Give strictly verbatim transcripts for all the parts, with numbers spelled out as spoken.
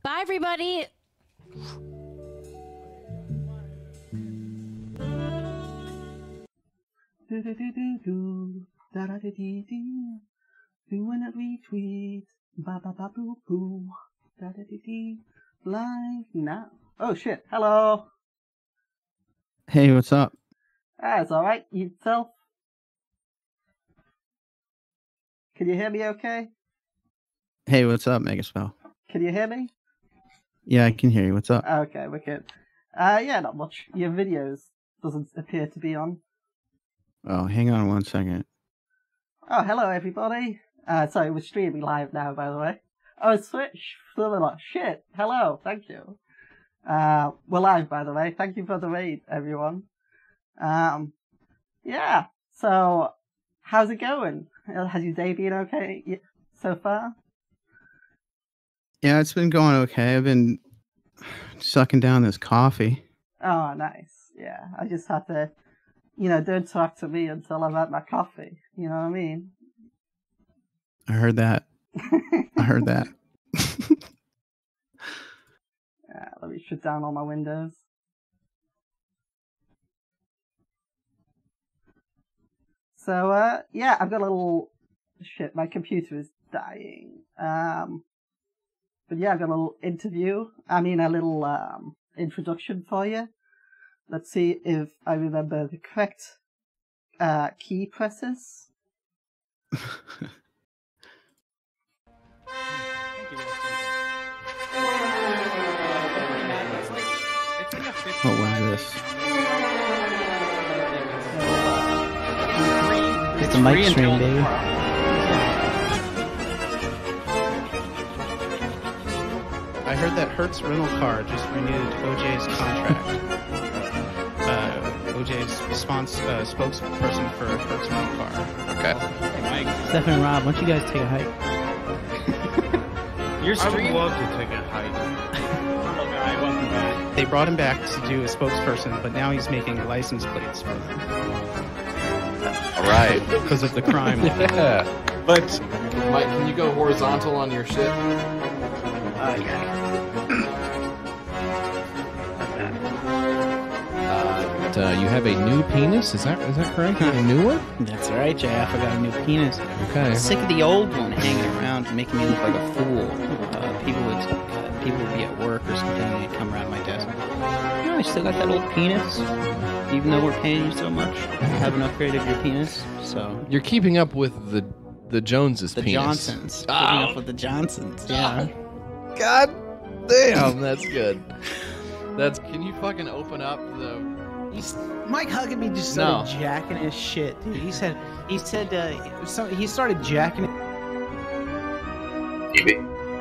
Bye, everybody. Do do do do do da da do do do. Doing a retweet. Ba ba ba boo boo. Da da do do. Live now. Oh shit! Hello. Hey, what's up? Ah, it's all right. Yourself? Can you hear me? Okay. Hey, what's up, Megaspell? Can you hear me? Yeah, I can hear you. What's up? Okay, wicked. Uh, yeah, not much. Your videos doesn't appear to be on. Oh, hang on one second. Oh, hello everybody. Uh, sorry, we're streaming live now, by the way. Oh, Switch. Shit. Hello. Thank you. Uh, we're live, by the way. Thank you for the raid, everyone. Um, yeah. So, how's it going? Has your day been okay so far? Yeah, it's been going okay. I've been sucking down this coffee. Oh, nice. Yeah, I just have to, you know, don't talk to me until I've had my coffee. You know what I mean? I heard that. I heard that. Yeah, let me shut down all my windows. So, uh, yeah, I've got a little... Shit, my computer is dying. Um, but yeah, I've got a little interview. I mean, a little um, introduction for you. Let's see if I remember the correct uh, key presses. What was this? It's a mic stream, baby. I heard that Hertz Rental Car just renewed O J's contract. Uh, O J's spons- uh, spokesperson for Hertz Rental Car. Okay. Hey, Mike. Stephen and Rob, why don't you guys take a hike? Your I stream? would love to take a hike. Hello, guy. Welcome back. They brought him back to do a spokesperson, but now he's making license plates for them. All right. Because of the crime. Yeah. But Mike, can you go horizontal on your shit? Oh, yeah. Uh, uh, you have a new penis? Is that is that correct? A new one? That's right, J F. I got a new penis. Okay. I'm sick of the old one hanging around and making me look like a fool. Uh, people would uh, people would be at work or something and they'd come around my desk. You know, I still got that old penis. Even though we're paying you so much, you haven't upgraded your penis. So You're keeping up with the the Joneses' the penis. Johnsons. Oh. Keeping up with the Johnsons. Yeah. God damn, that's good. That's. Can you fucking open up the? He's, Mike Huckabee just started no. jacking his shit, dude. He said, he said, uh, so, he started jacking it. T V.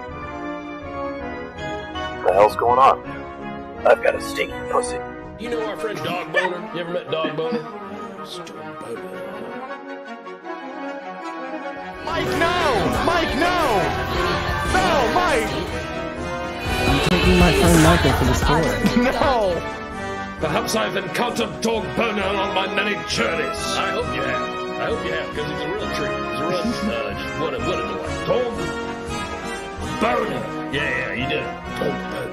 What the hell's going on? I've got a stinky pussy. You know our friend Dog Boner? You ever met Dog Boner? Mike, no! Mike, no! No, Mike! I'm taking my friend Michael to the store. No! Perhaps I've encountered Dog Boner on my many journeys. I hope you have. I hope you have, because he's a real treat. He's a real, uh, just what a, what a delight. Dog Boner. Yeah, yeah, you did it. Dog Boner.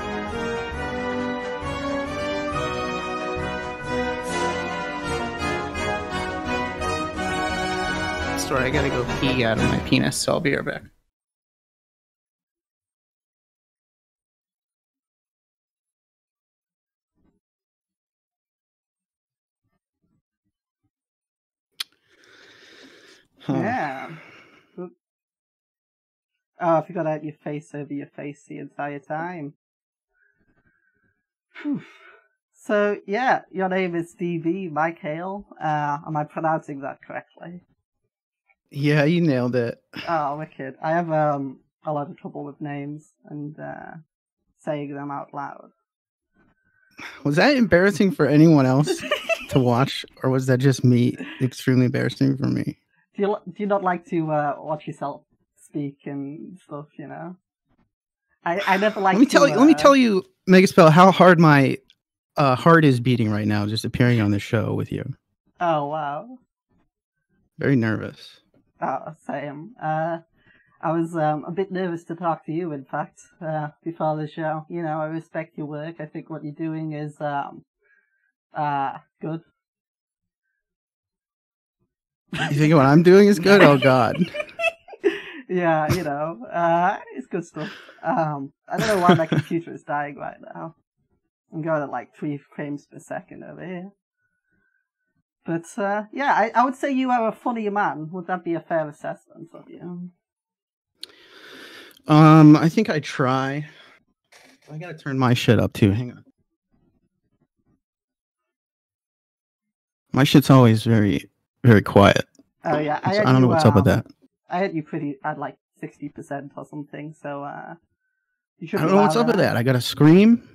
Store, I gotta go pee out of my penis, so I'll be right back. Huh. Yeah. Oh, if you got to have your face over your face the entire time. Whew. So, yeah, your name is D B, Mike Hale. Uh, am I pronouncing that correctly? Yeah, you nailed it. Oh, wicked. I have um a lot of trouble with names and uh, saying them out loud. Was that embarrassing for anyone else to watch, or was that just me? Extremely embarrassing for me. Do you do you not like to uh, watch yourself speak and stuff? You know, I I never like. Let me to, tell you. Uh... Let me tell you, Megaspell, how hard my uh, heart is beating right now, just appearing on the show with you. Oh wow. Very nervous. Oh, same. Uh, I was um, a bit nervous to talk to you, in fact, uh, before the show. You know, I respect your work. I think what you're doing is um, uh, good. You think what I'm doing is good? Oh, God. Yeah, you know, uh, it's good stuff. Um, I don't know why my computer is dying right now. I'm going at like three frames per second over here. But, uh, yeah, I, I would say you are a funny man. Would that be a fair assessment of you? Um, I think I try. I gotta turn my shit up too. Hang on. My shit's always very, very quiet. Oh yeah, I, So had I don't know you, what's up with um, that. I had you pretty at like sixty percent or something. So uh, you I should. don't know what's up with that. I gotta scream.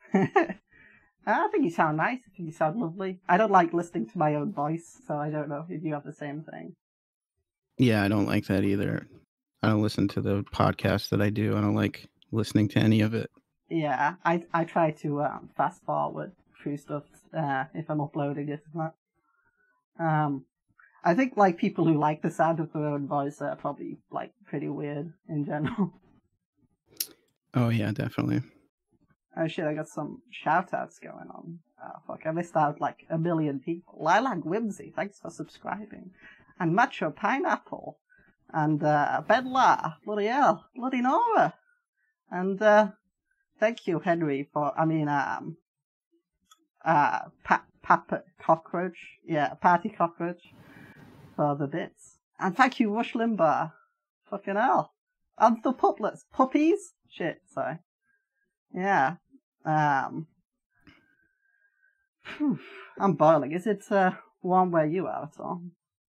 I think you sound nice. I think you sound lovely. I don't like listening to my own voice, so I don't know if you have the same thing. Yeah, I don't like that either. I don't listen to the podcast that I do. I don't like listening to any of it. Yeah, I I try to um, fast forward through stuff uh, if I'm uploading it. Um, I think like people who like the sound of their own voice are probably like pretty weird in general. Oh yeah, definitely. Oh shit, I got some shout outs going on. Oh fuck, I missed out like a million people. Lilac Whimsy, thanks for subscribing. And Macho Pineapple. And uh, Ben La, bloody hell, bloody Nora. And uh, thank you, Henry, for, I mean, um, uh, pa- Papa Cockroach. Yeah, Party Cockroach for the bits. And thank you, Rush Limbaugh. Fucking hell. And the puplets. Puppies? Shit, sorry. Yeah. Um. Whew, I'm boiling. Is it uh, warm where you are at all?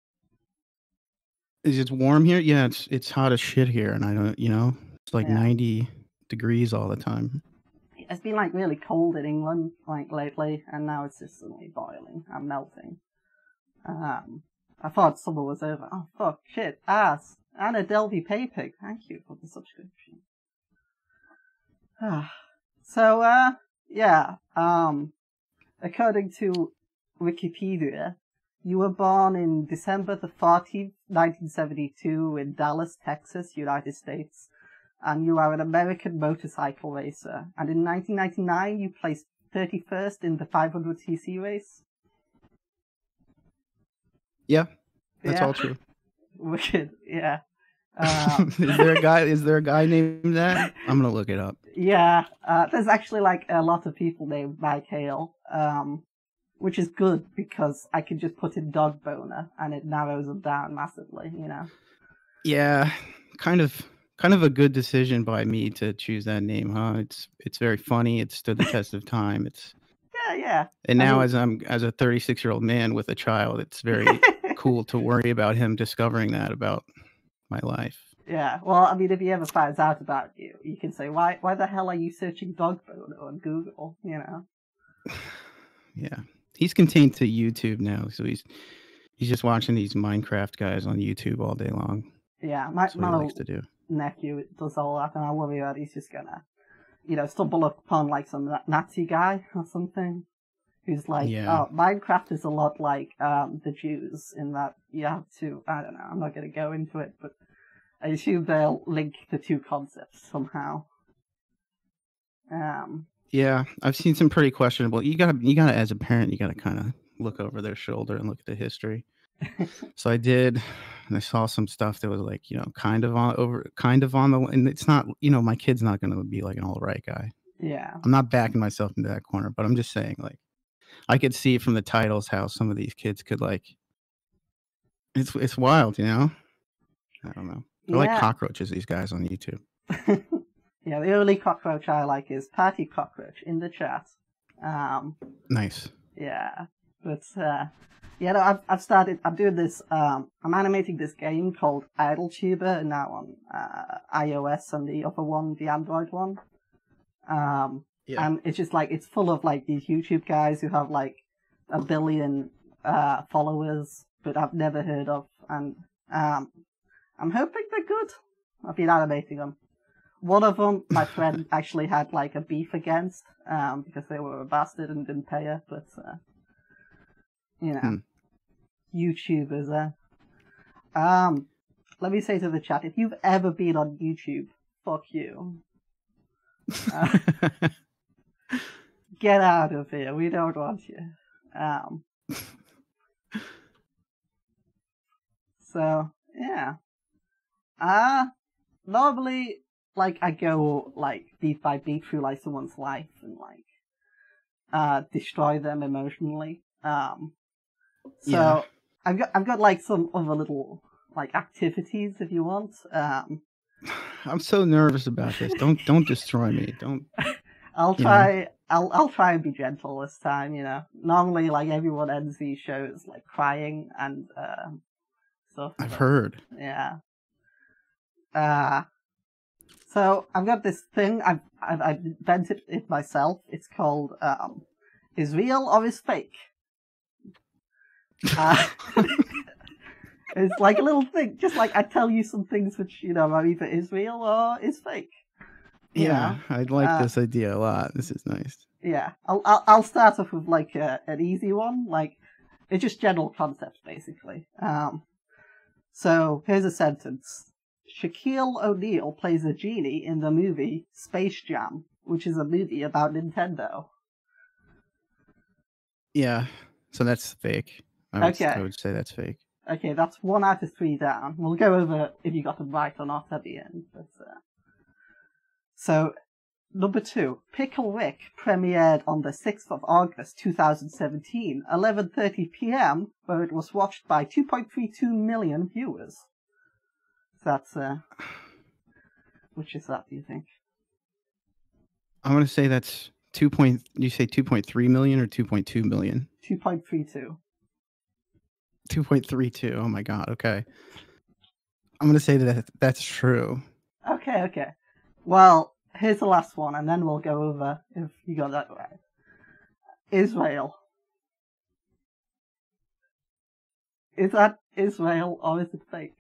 Is it warm here? Yeah, it's it's hot as shit here, and I don't, you know, it's like Yeah. ninety degrees all the time. It's been like really cold in England like lately, and now it's just suddenly boiling. I'm melting. Um. I thought summer was over. Oh fuck, shit, ass. Anna Delvey Paypig, thank you for the subscription. So, uh, yeah, um, according to Wikipedia, you were born in December the fourteenth, nineteen seventy-two in Dallas, Texas, United States, and you are an American motorcycle racer. And in nineteen ninety-nine, you placed thirty-first in the five hundred c c race. Yeah, that's Yeah. all true. Wicked, yeah. Um, is there a guy? Is there a guy named that? I'm gonna look it up. Yeah, uh, there's actually like a lot of people named Mike Hale, um, which is good because I can just put in dog boner and it narrows them down massively, you know. Yeah, kind of, kind of a good decision by me to choose that name, huh? It's it's very funny. It's stood the test of time. It's Yeah, yeah. and I now mean- as I'm as a thirty-six year old man with a child, it's very cool to worry about him discovering that about my life. Yeah, well, I mean, if he ever finds out about you, you can say, why why the hell are you searching dog boner on Google, you know? Yeah, he's contained to YouTube now, so he's he's just watching these Minecraft guys on YouTube all day long. Yeah, my, That's what my he little likes to do. nephew does all that, and I worry that he's just gonna, you know, stumble upon like some Na- Nazi guy or something who's like, Yeah. oh, Minecraft is a lot like um, the Jews in that you have to, I don't know, I'm not gonna go into it, but I assume they'll link the two concepts somehow. Um, Yeah, I've seen some pretty questionable. You got to you got to as a parent, you got to kind of look over their shoulder and look at the history. So I did, and I saw some stuff that was like, you know, kind of on over, kind of on the, and it's not, you know, my kid's not going to be like an all right guy. yeah, I'm not backing myself into that corner, but I'm just saying, like, I could see from the titles how some of these kids could like. It's it's wild, you know. I don't know. They're Yeah. like cockroaches. These guys on YouTube. yeah. The only cockroach I like is Party Cockroach in the chat. Um, Nice. yeah, but uh, yeah, no, I've I've started. I'm doing this. Um, I'm animating this game called IdleTuber now on uh, iOS and the other one, the Android one. Um, Yeah. and it's just like it's full of like these YouTube guys who have like a billion uh followers, but I've never heard of, and um, I'm hoping they're good. I've been animating them. One of them, my friend actually had like a beef against, um, because they were a bastard and didn't pay her. But uh, you know, Hmm. YouTubers, uh. Um, let me say to the chat, if you've ever been on YouTube, fuck you. Uh, get out of here. We don't want you. Um. So yeah. Uh normally, like, I go like beat by beat through like someone's life and like uh destroy them emotionally. Um. So Yeah. I've got I've got like some other little like activities if you want. Um. I'm so nervous about this. Don't don't destroy me. Don't. I'll You know. try. I'll I'll try and be gentle this time. You know, normally like everyone ends these shows like crying and uh, stuff. I've but, heard. Yeah. Uh so I've got this thing. I've I've, I've invented it myself. It's called um, "Is Real or Is Fake." Uh, it's like a little thing, just like I tell you some things which you know are either is real or is fake. You Yeah, know? I like Uh, this idea a lot. This is nice. Yeah, I'll I'll, I'll start off with like a, an easy one. Like it's just general concepts basically. Um, so here's a sentence: Shaquille O'Neal plays a genie in the movie Space Jam, which is a movie about Nintendo. Yeah, so that's fake. I would, Okay. I would say that's fake. Okay, that's one out of three down. We'll go over if you got them right or not at the end. But, uh... So, number two, Pickle Rick premiered on the sixth of August twenty seventeen, eleven thirty p.m., where it was watched by two point three two million viewers. That's, uh... which is that, do you think? I'm gonna say that's two point. You say two point three million or two point two million? two point three two. Two point three two. Oh my god. Okay. I'm gonna say that that's true. Okay, okay. Well, here's the last one, and then we'll go over if you got that right. Israel. Is that Israel or is it fake?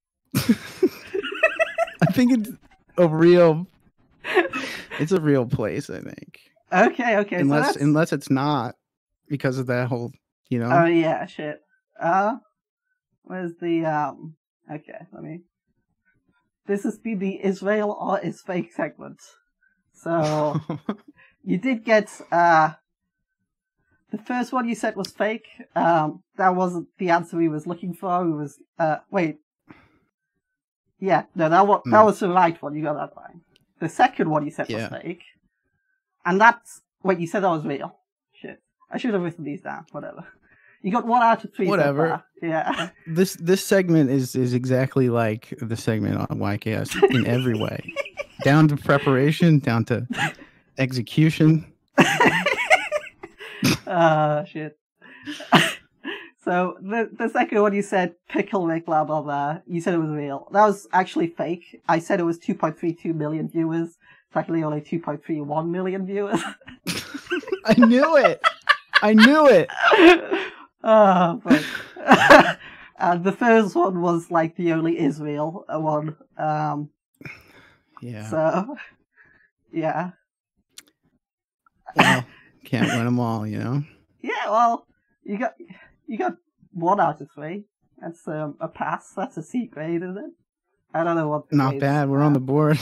I think it's a real. It's a real place. I think. Okay, okay. Unless so that's... unless it's not because of that whole. You know. Oh yeah, shit. Uh, where's the um? Okay, let me. This has been the Israel or is fake segment. So you did get uh. The first one you said was fake. Um, that wasn't the answer we was looking for. We was uh wait. Yeah, no, that was that Mm. was the right one. You got that right. The second one you said Yeah. was fake, and that's wait. You said that was real. Shit, I should have written these down. Whatever. You got one out of three. Whatever. So far. Yeah. This this segment is is exactly like the segment on Y K S in every way, down to preparation, down to execution. uh shit. So the the second one you said Pickle Rick blah blah blah. You said it was real. That was actually fake. I said it was two point three two million viewers. It's actually only two point three one million viewers. I knew it. I knew it. Oh, fuck. And the first one was like the only Israel one. Um, Yeah. So, yeah. Well, can't win them all, you know. Yeah, well, you got you got one out of three. That's um, a pass. That's a C grade, isn't it? I don't know what. The Not grades bad. We're are. on the board.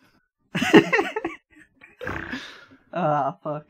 Oh, fuck.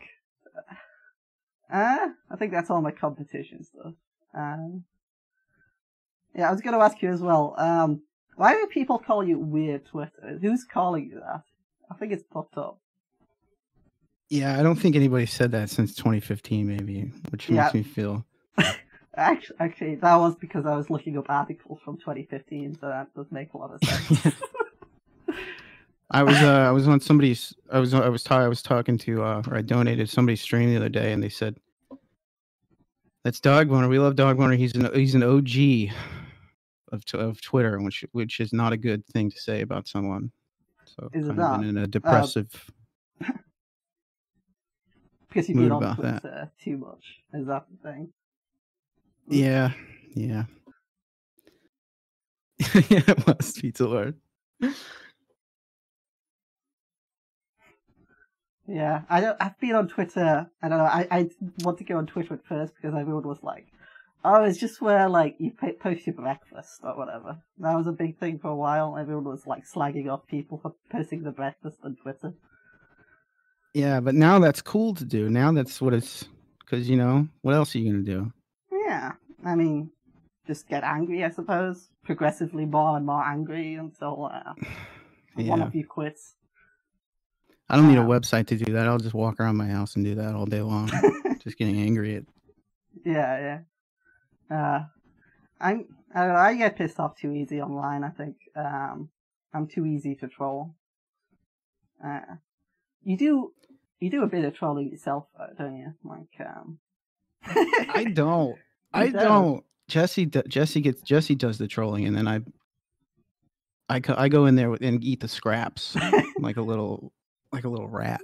Uh, I think that's all my competition stuff. Um, yeah, I was going to ask you as well. Um, why do people call you Weird Twitter? Who's calling you that? I think it's popped up. Yeah, I don't think anybody said that since twenty fifteen, maybe, which Yeah. makes me feel. Actually, actually, that was because I was looking up articles from twenty fifteen, so that does make a lot of sense. I was uh, I was on somebody's I was I was ta- I was talking to uh, or I donated somebody's stream the other day, and they said that's Dog Boner. We love Dog Boner. He's an he's an O G of t- of Twitter, which which is not a good thing to say about someone. So Is it kind of not? been in a depressive. Because you've mood been on about that. Twitter too much. Is that the thing? Yeah, yeah, yeah. It was Pizza Lord. Yeah, I don't. I've been on Twitter. I don't know. I, I want to go on Twitter at first because everyone was like, Oh, it's just where like you p- post your breakfast or whatever. That was a big thing for a while. Everyone was like slagging off people for posting their breakfast on Twitter. Yeah, but now that's cool to do. Now that's what it's because you know what else are you gonna do? Yeah, I mean, just get angry, I suppose. Progressively more and more angry until uh, one Yeah. of you quits. I don't need a Um, website to do that. I'll just walk around my house and do that all day long. Just getting angry at. Yeah, yeah. Uh, I'm. I, don't know, I get pissed off too easy online. I think um, I'm too easy to troll. Uh, you do. You do a bit of trolling yourself, though, don't you? Like, um. I don't. I don't. don't. Jesse. d- Jesse gets. Jesse does the trolling, and then I. I, co- I go in there with- and eat the scraps like a little like a little rat.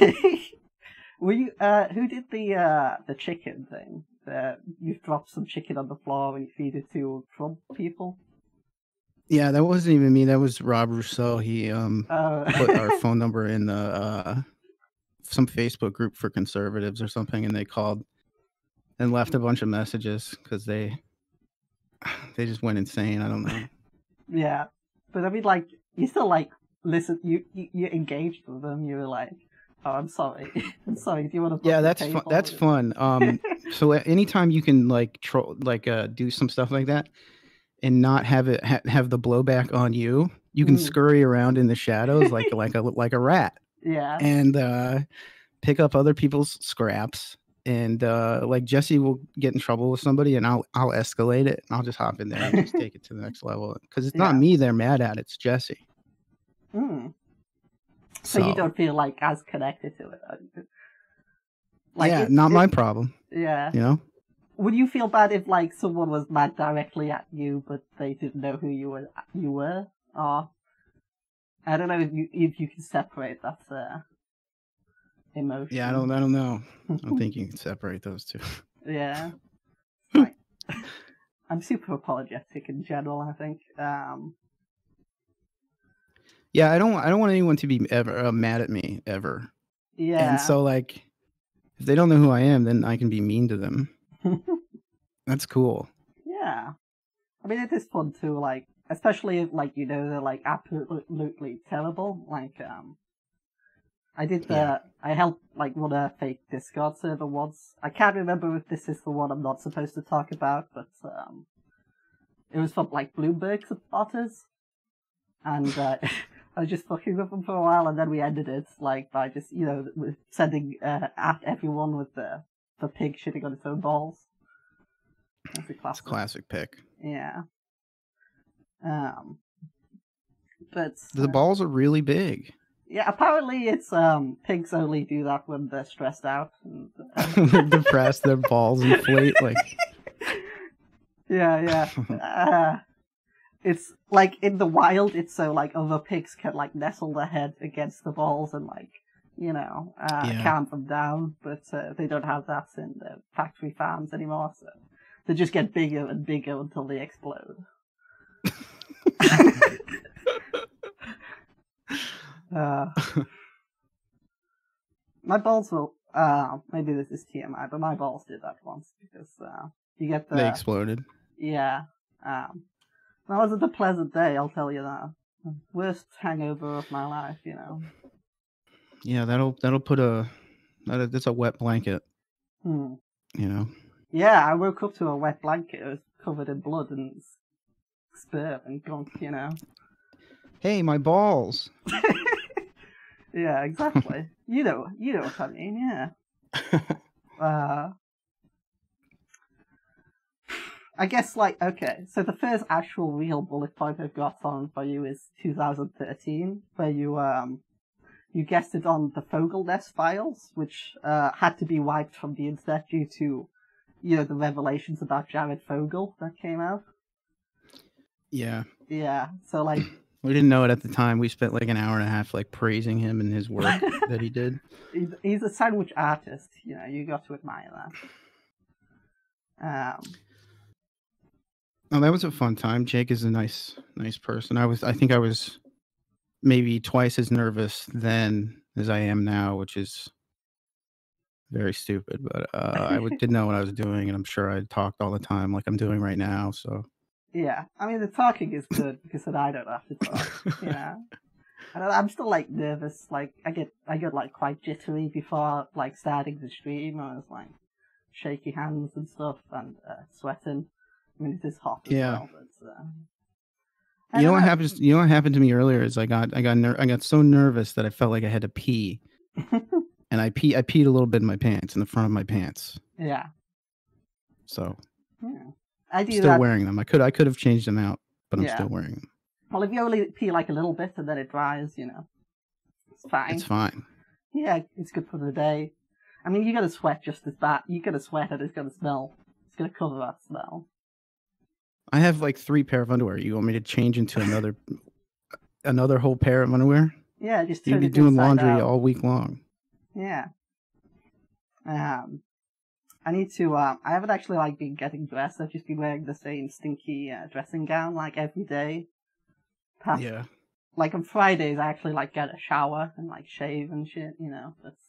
Were you? Uh, who did the uh the chicken thing? Uh, you dropped some chicken on the floor and you feed it to Trump people. Yeah, that wasn't even me. That was Rob Rousseau. He um Uh, put our phone number in the uh some Facebook group for conservatives or something, and they called and left a bunch of messages because they they just went insane. I don't know. yeah, but I mean, like, you still like listen. You you, you engaged with them. You were like, "Oh, I'm sorry. I'm sorry. Do you want to?" Yeah, that's fun. That's fun. Um, so a- anytime you can like troll, like uh, do some stuff like that, and not have it ha- have the blowback on you, you can Mm. scurry around in the shadows like like a like a rat, Yeah. and uh, pick up other people's scraps. And uh, like Jesse will get in trouble with somebody, and I'll I'll escalate it. And I'll just hop in there and just take it to the next level because it's not Yeah. me they're mad at; it's Jesse. Mm. So, you don't feel like as connected to it. are you? Like, yeah, it- not it- my problem. Yeah. You know. Would you feel bad if like someone was mad directly at you, but they didn't know who you were? You were, or I don't know if you if you can separate that uh, emotion. Yeah, I don't I don't know. I don't think you can separate those two. Yeah. Like, I'm super apologetic in general. I think. Um, Yeah, I don't I don't want anyone to be ever uh, mad at me ever. yeah. And so like if they don't know who I am, then I can be mean to them. That's cool. Yeah. I mean, it is fun too, like, especially if, like, you know, they're, like, absolutely terrible. Like, um, I did the, Yeah. I helped, like, run a fake Discord server once. I can't remember if this is the one I'm not supposed to talk about, but, um, it was from, like, Bloomberg supporters. And, uh, I was just fucking with them for a while, and then we ended it, like, by just, you know, with sending, uh, at everyone with the, the pig shitting on its own balls. That's a It's a classic. classic pick. Yeah. Um. But The uh, balls are really big. yeah, apparently it's um pigs only do that when they're stressed out. And, uh, Depressed, their balls inflate like yeah, yeah. Uh, it's like in the wild, it's so like other pigs can like nestle their head against the balls and like you know uh, Yeah. calm them down. But uh, they don't have that in the factory farms anymore. So they just get bigger and bigger until they explode. uh, my balls will. Uh, maybe this is T M I, but my balls did that once because uh, you get the they exploded. yeah. Um, that wasn't a pleasant day, I'll tell you that. Worst hangover of my life, you know. Yeah, that'll that'll put a that, that's a wet blanket, Hmm. you know. Yeah, I woke up to a wet blanket. It was covered in blood and s- sperm and gunk, you know. Hey, my balls. Yeah, exactly. you know, you know what I mean. Yeah. Uh, I guess, like, okay, so the first actual real bullet point I've got on for you is two thousand thirteen, where you, um, you guessed it on the Fogel Nest files, which, uh, had to be wiped from the internet due to, you know, the revelations about Jared Fogle that came out. Yeah. Yeah, so, like, We didn't know it at the time. We spent like an hour and a half like praising him and his work that he did. he's, he's a sandwich artist, you know, you got to admire that. Um, Oh, that was a fun time. Jake is a nice nice person. I was I think I was maybe twice as nervous then as I am now, which is very stupid, but uh, I would, didn't know what I was doing, and I'm sure I talked all the time like I'm doing right now. So Yeah, I mean the talking is good because then I don't have to talk. You know, and I'm still like nervous. Like I get I get like quite jittery before like starting the stream. I was like shaky hands and stuff and uh, sweating. I mean it is hot as yeah. well, but. Uh, You know what happens? You know what happened to me earlier is I got I got ner- I got so nervous that I felt like I had to pee, and I pee I peed a little bit in my pants, in the front of my pants. Yeah. So. Yeah. I do still that. wearing them. I could I could have changed them out, but I'm Yeah. still wearing them. Well, if you only pee like a little bit and then it dries, you know, it's fine. It's fine. Yeah, it's good for the day. I mean, you're gonna sweat just as bad. You're gonna sweat and it's gonna smell. It's gonna cover that smell. I have like three pair of underwear. You want me to change into another another whole pair of underwear? Yeah, just You'd turn be it doing inside laundry out. all week long. Yeah. Um, I need to. Um, I haven't actually like been getting dressed. I've just been wearing the same stinky uh, dressing gown like every day. Past, Yeah. Like on Fridays, I actually like get a shower and like shave and shit. You know, that's.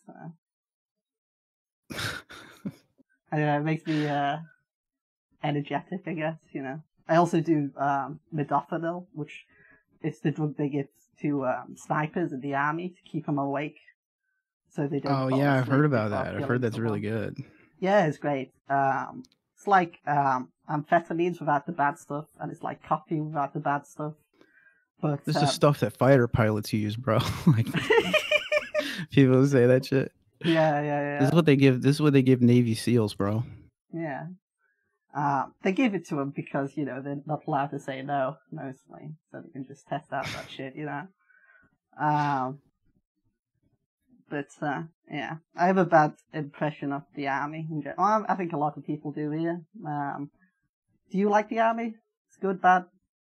Uh, I don't know. It makes me uh, energetic, I guess. You know. I also do um, modafinil, which is the drug they give to um, snipers in the army to keep them awake, so they don't. Oh fall yeah, I've asleep heard about before that. I've killing heard that's someone. really good. Yeah, it's great. Um, it's like um, amphetamines without the bad stuff, and it's like coffee without the bad stuff. But This um, is stuff that fighter pilots use, bro. Like people say that shit. yeah, yeah, yeah. This is what they give. This is what they give Navy SEALs, bro. Yeah. Uh, they give it to them because, you know, they're not allowed to say no, mostly. So they can just test out that shit, you know. Um, but, uh, yeah. I have a bad impression of the army. In gen- well, I think a lot of people do here. Um, do you like the army? It's good, bad?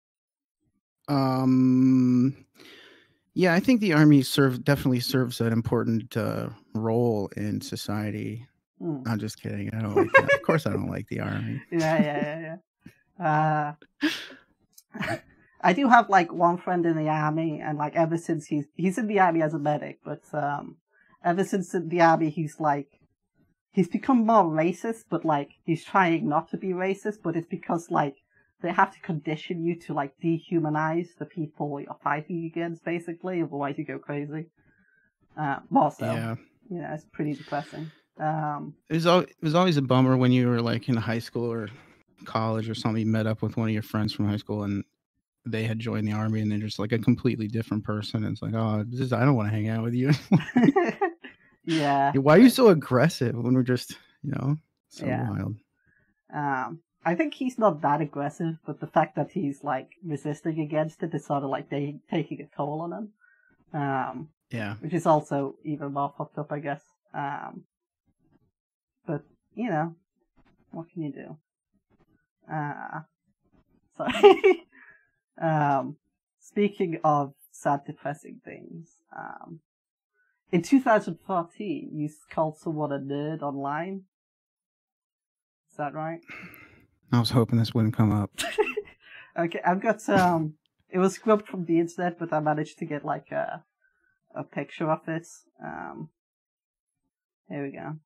Um, yeah, I think the army serve definitely serves an important uh, role in society. Hmm. I'm just kidding. I don't like that. Of course, I don't like the army. Yeah, yeah, yeah, yeah. Uh, I do have like one friend in the army, and like ever since he's he's in the army as a medic, but um, ever since in the army he's like he's become more racist, but like he's trying not to be racist, but it's because like they have to condition you to like dehumanize the people you're fighting against, basically, otherwise you go crazy. Uh, more so, Yeah. you know, it's pretty depressing. Um, It was al- it was always a bummer when you were like in high school or college or something. You met up with one of your friends from high school and they had joined the army, and they're just like a completely different person. And it's like, oh, this is, I don't want to hang out with you. yeah. Why are you so aggressive when we're just, you know, so Yeah. wild? Um, I think he's not that aggressive, but the fact that he's like resisting against it is sort of like they taking a toll on him. Um, Yeah. which is also even more fucked up, I guess. Um, but you know, what can you do? Uh, sorry. um, speaking of sad, depressing things, um, in two thousand fourteen, you called someone a nerd online. Is that right? I was hoping this wouldn't come up. Okay, I've got um, it was scrubbed from the internet, but I managed to get like a a picture of it. Um, here we go.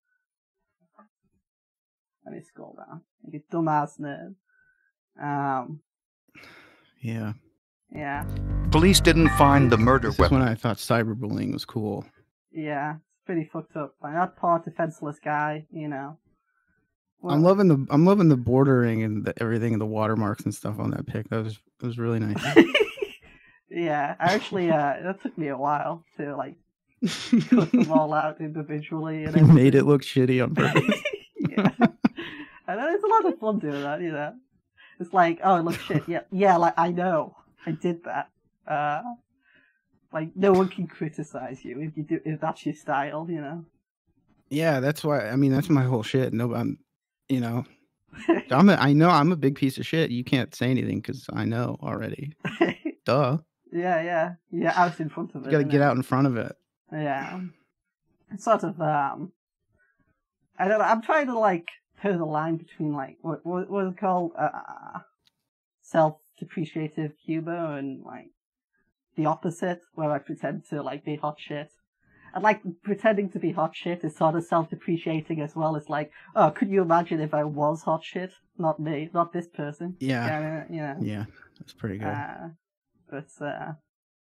Let me scroll down. You dumbass nerd. Um, Yeah. yeah, Police didn't find the murder This is weapon. when I thought cyberbullying was cool. yeah, it's pretty fucked up. Like that poor defenseless guy, you know. Well, I'm loving the I'm loving the bordering and the, everything and the watermarks and stuff on that pic. That was it was really nice. yeah, I actually, uh, that took me a while to like cut them all out individually and You made everything. it look shitty on purpose. Yeah. I know it's a lot of fun doing that, you know. It's like, oh, look, shit, yeah, yeah, like I know, I did that. Uh, like no one can criticize you if you do if that's your style, you know. Yeah, that's why. I mean, that's my whole shit. No, I'm, you know, I'm. A, I know I'm a big piece of shit. You can't say anything because I know already. Duh. yeah, yeah, yeah, out in front of it. You got to innit? get out in front of it. Yeah, it's sort of um, I don't know. I'm trying to like toe the line between like what what what is it called uh, self-depreciative humor and like the opposite, where I pretend to like be hot shit. and like pretending to be hot shit is sort of self-depreciating as well. It's like, oh, could you imagine if I was hot shit? Not me, not this person. Yeah. Yeah, you know. Yeah, that's pretty good. Uh, but uh,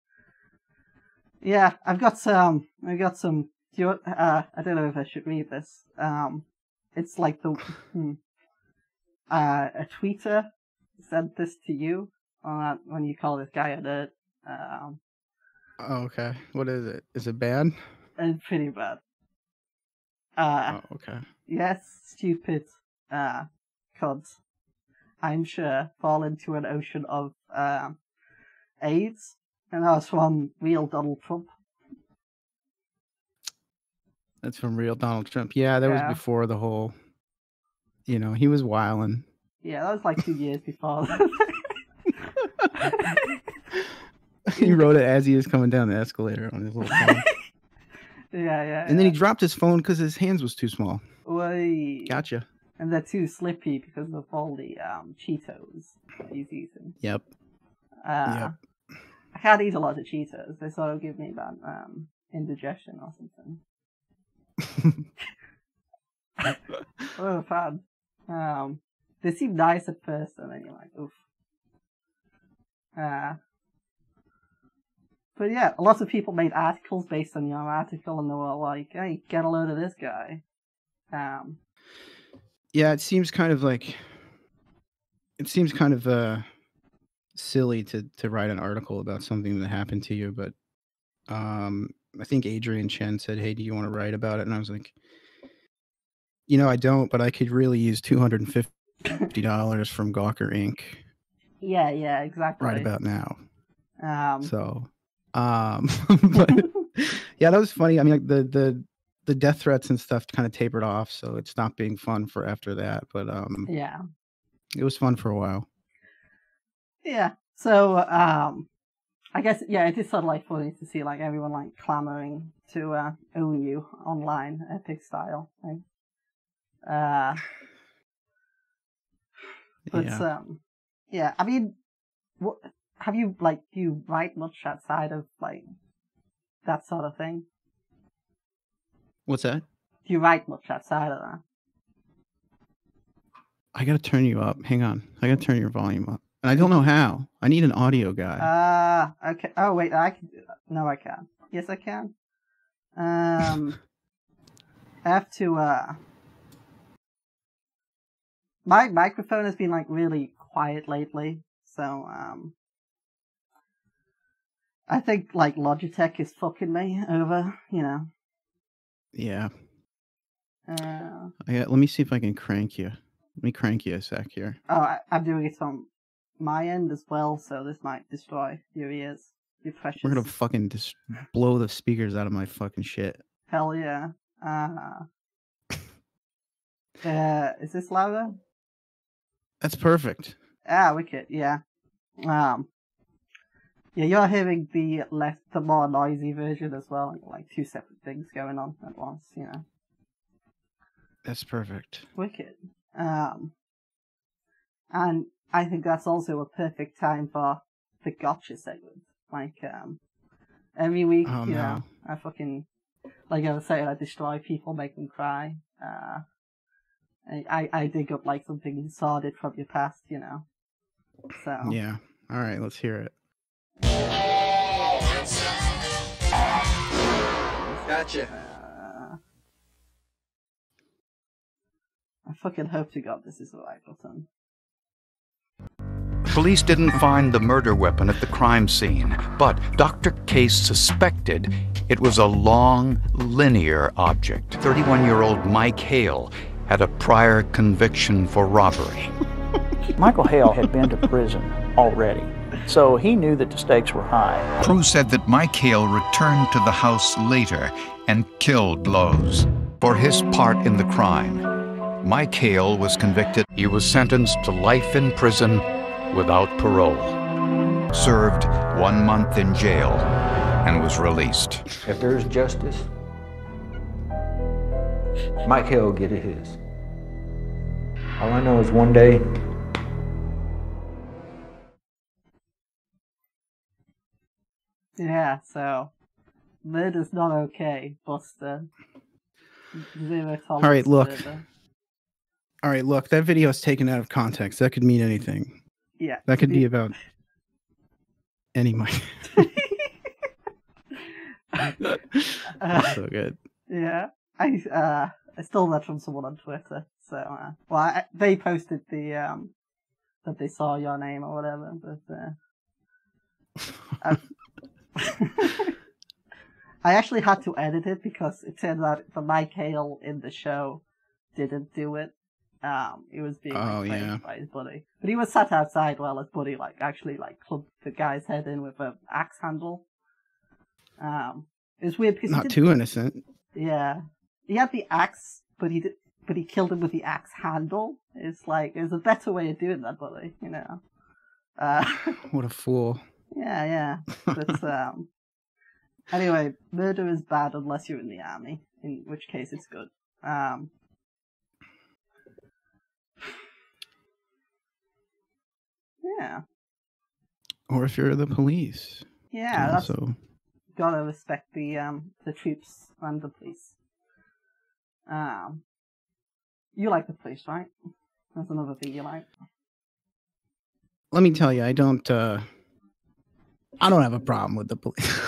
yeah, I've got some. I've got some. Do you, uh, I don't know if I should read this. Um, it's like the hmm, uh, a tweeter sent this to you on that when you call this guy a nerd. Um, Oh, okay. What is it? Is it bad? It's pretty bad. Uh, Oh, okay. yes, stupid uh, cunts, I'm sure, fall into an ocean of uh, AIDS. And that was from real Donald Trump. That's from real Donald Trump. Yeah, that Yeah. was before the whole, you know, he was wilding. Yeah, that was like two years before. He wrote it as he was coming down the escalator on his little phone. yeah, yeah. And then he dropped his phone because his hands was too small. Way. Gotcha. And they're too slippy because of all the um, Cheetos that he's eating. Yep. Uh, Yep. I can't eat a lot of Cheetos. They sort of give me that um, indigestion or something. Oh, a fan. Um, they seem nice at first, and then you're like, oof. Uh, but yeah, a lot of people made articles based on your article, and they were like, hey, get a load of this guy. Um, Yeah, it seems kind of like it seems kind of uh silly to to write an article about something that happened to you, but um I think Adrian Chen said, "Hey, do you want to write about it?" And I was like, "You know, I don't, but I could really use two hundred fifty dollars from Gawker Incorporated yeah, yeah, exactly. right about now." Um, So, um but yeah, that was funny. I mean, like the the the death threats and stuff kind of tapered off, so it stopped being fun for after that, but um yeah. it was fun for a while. Yeah. So, um, I guess, yeah, it is sort of like funny to see like everyone like clamoring to uh, own you online, epic style. Like, uh, but Yeah. um, yeah, I mean, what have you like? Do you write much outside of like that sort of thing? What's that? Do you write much outside of that? I gotta turn you up. Hang on. I gotta turn your volume up. And I don't know how. I need an audio guy. Ah, uh, okay. Oh wait, I can do that. No, I can. Yes, I can. Um, I have to. Uh, my microphone has been like really quiet lately, so um, I think like Logitech is fucking me over. You know. Yeah. Uh, I got, let me see if I can crank you. Let me crank you a sec here. oh, I, I'm doing it on my end as well, so this might destroy your ears. Your precious. We're gonna fucking just blow the speakers out of my fucking shit. Hell yeah. Uh, uh, is this louder? That's perfect. Ah, wicked, yeah. Um, yeah, you're hearing the less, the more noisy version as well, like two separate things going on at once, you know. That's perfect. Wicked. Um, and I think that's also a perfect time for the gotcha segment. Like, um, every week, Oh, you no. know, I fucking, like I was saying, I destroy people, make them cry. Uh, I, I, I dig up like something sordid from your past, you know. So. Yeah. All right, let's hear it. Gotcha. Uh, I fucking hope to God this is the right button. Police didn't find the murder weapon at the crime scene, but Doctor Case suspected it was a long, linear object. thirty-one-year-old Mike Hale had a prior conviction for robbery. Michael Hale had been to prison already, so he knew that the stakes were high. Crew said that Mike Hale returned to the house later and killed Lowe's. For his part in the crime, Mike Hale was convicted. He was sentenced to life in prison without parole. Served one month in jail and was released. If there's justice, Mike Hale will get his. All I know is one day, Yeah, so Murder's not okay, Buster. Zero tolerance. All right, look. Murder. All right, look. That video is taken out of context. That could mean anything. Yeah. That could be about any mind. uh, so good. Yeah, I uh, I stole that from someone on Twitter. So, uh, well, I, they posted the um that they saw your name or whatever, but uh, I, I actually had to edit it because it turned out the Mike Hale in the show didn't do it. Um, he was being oh, like, yeah. by his buddy, but he was sat outside while his buddy like actually like clubbed the guy's head in with an axe handle. Um, it was weird because not too innocent. Yeah, he had the axe, but he did, but he killed him with the axe handle. It's like there's a better way of doing that, buddy. You know. Uh, what a fool. Yeah, yeah. But um, anyway, murder is bad unless you're in the army, in which case it's good. Um. Yeah. Or if you're the police. Yeah, that's also... gotta respect the um the troops and the police. Um, you like the police, right? That's another thing you like. Let me tell you, I don't. Uh, I don't have a problem with the police.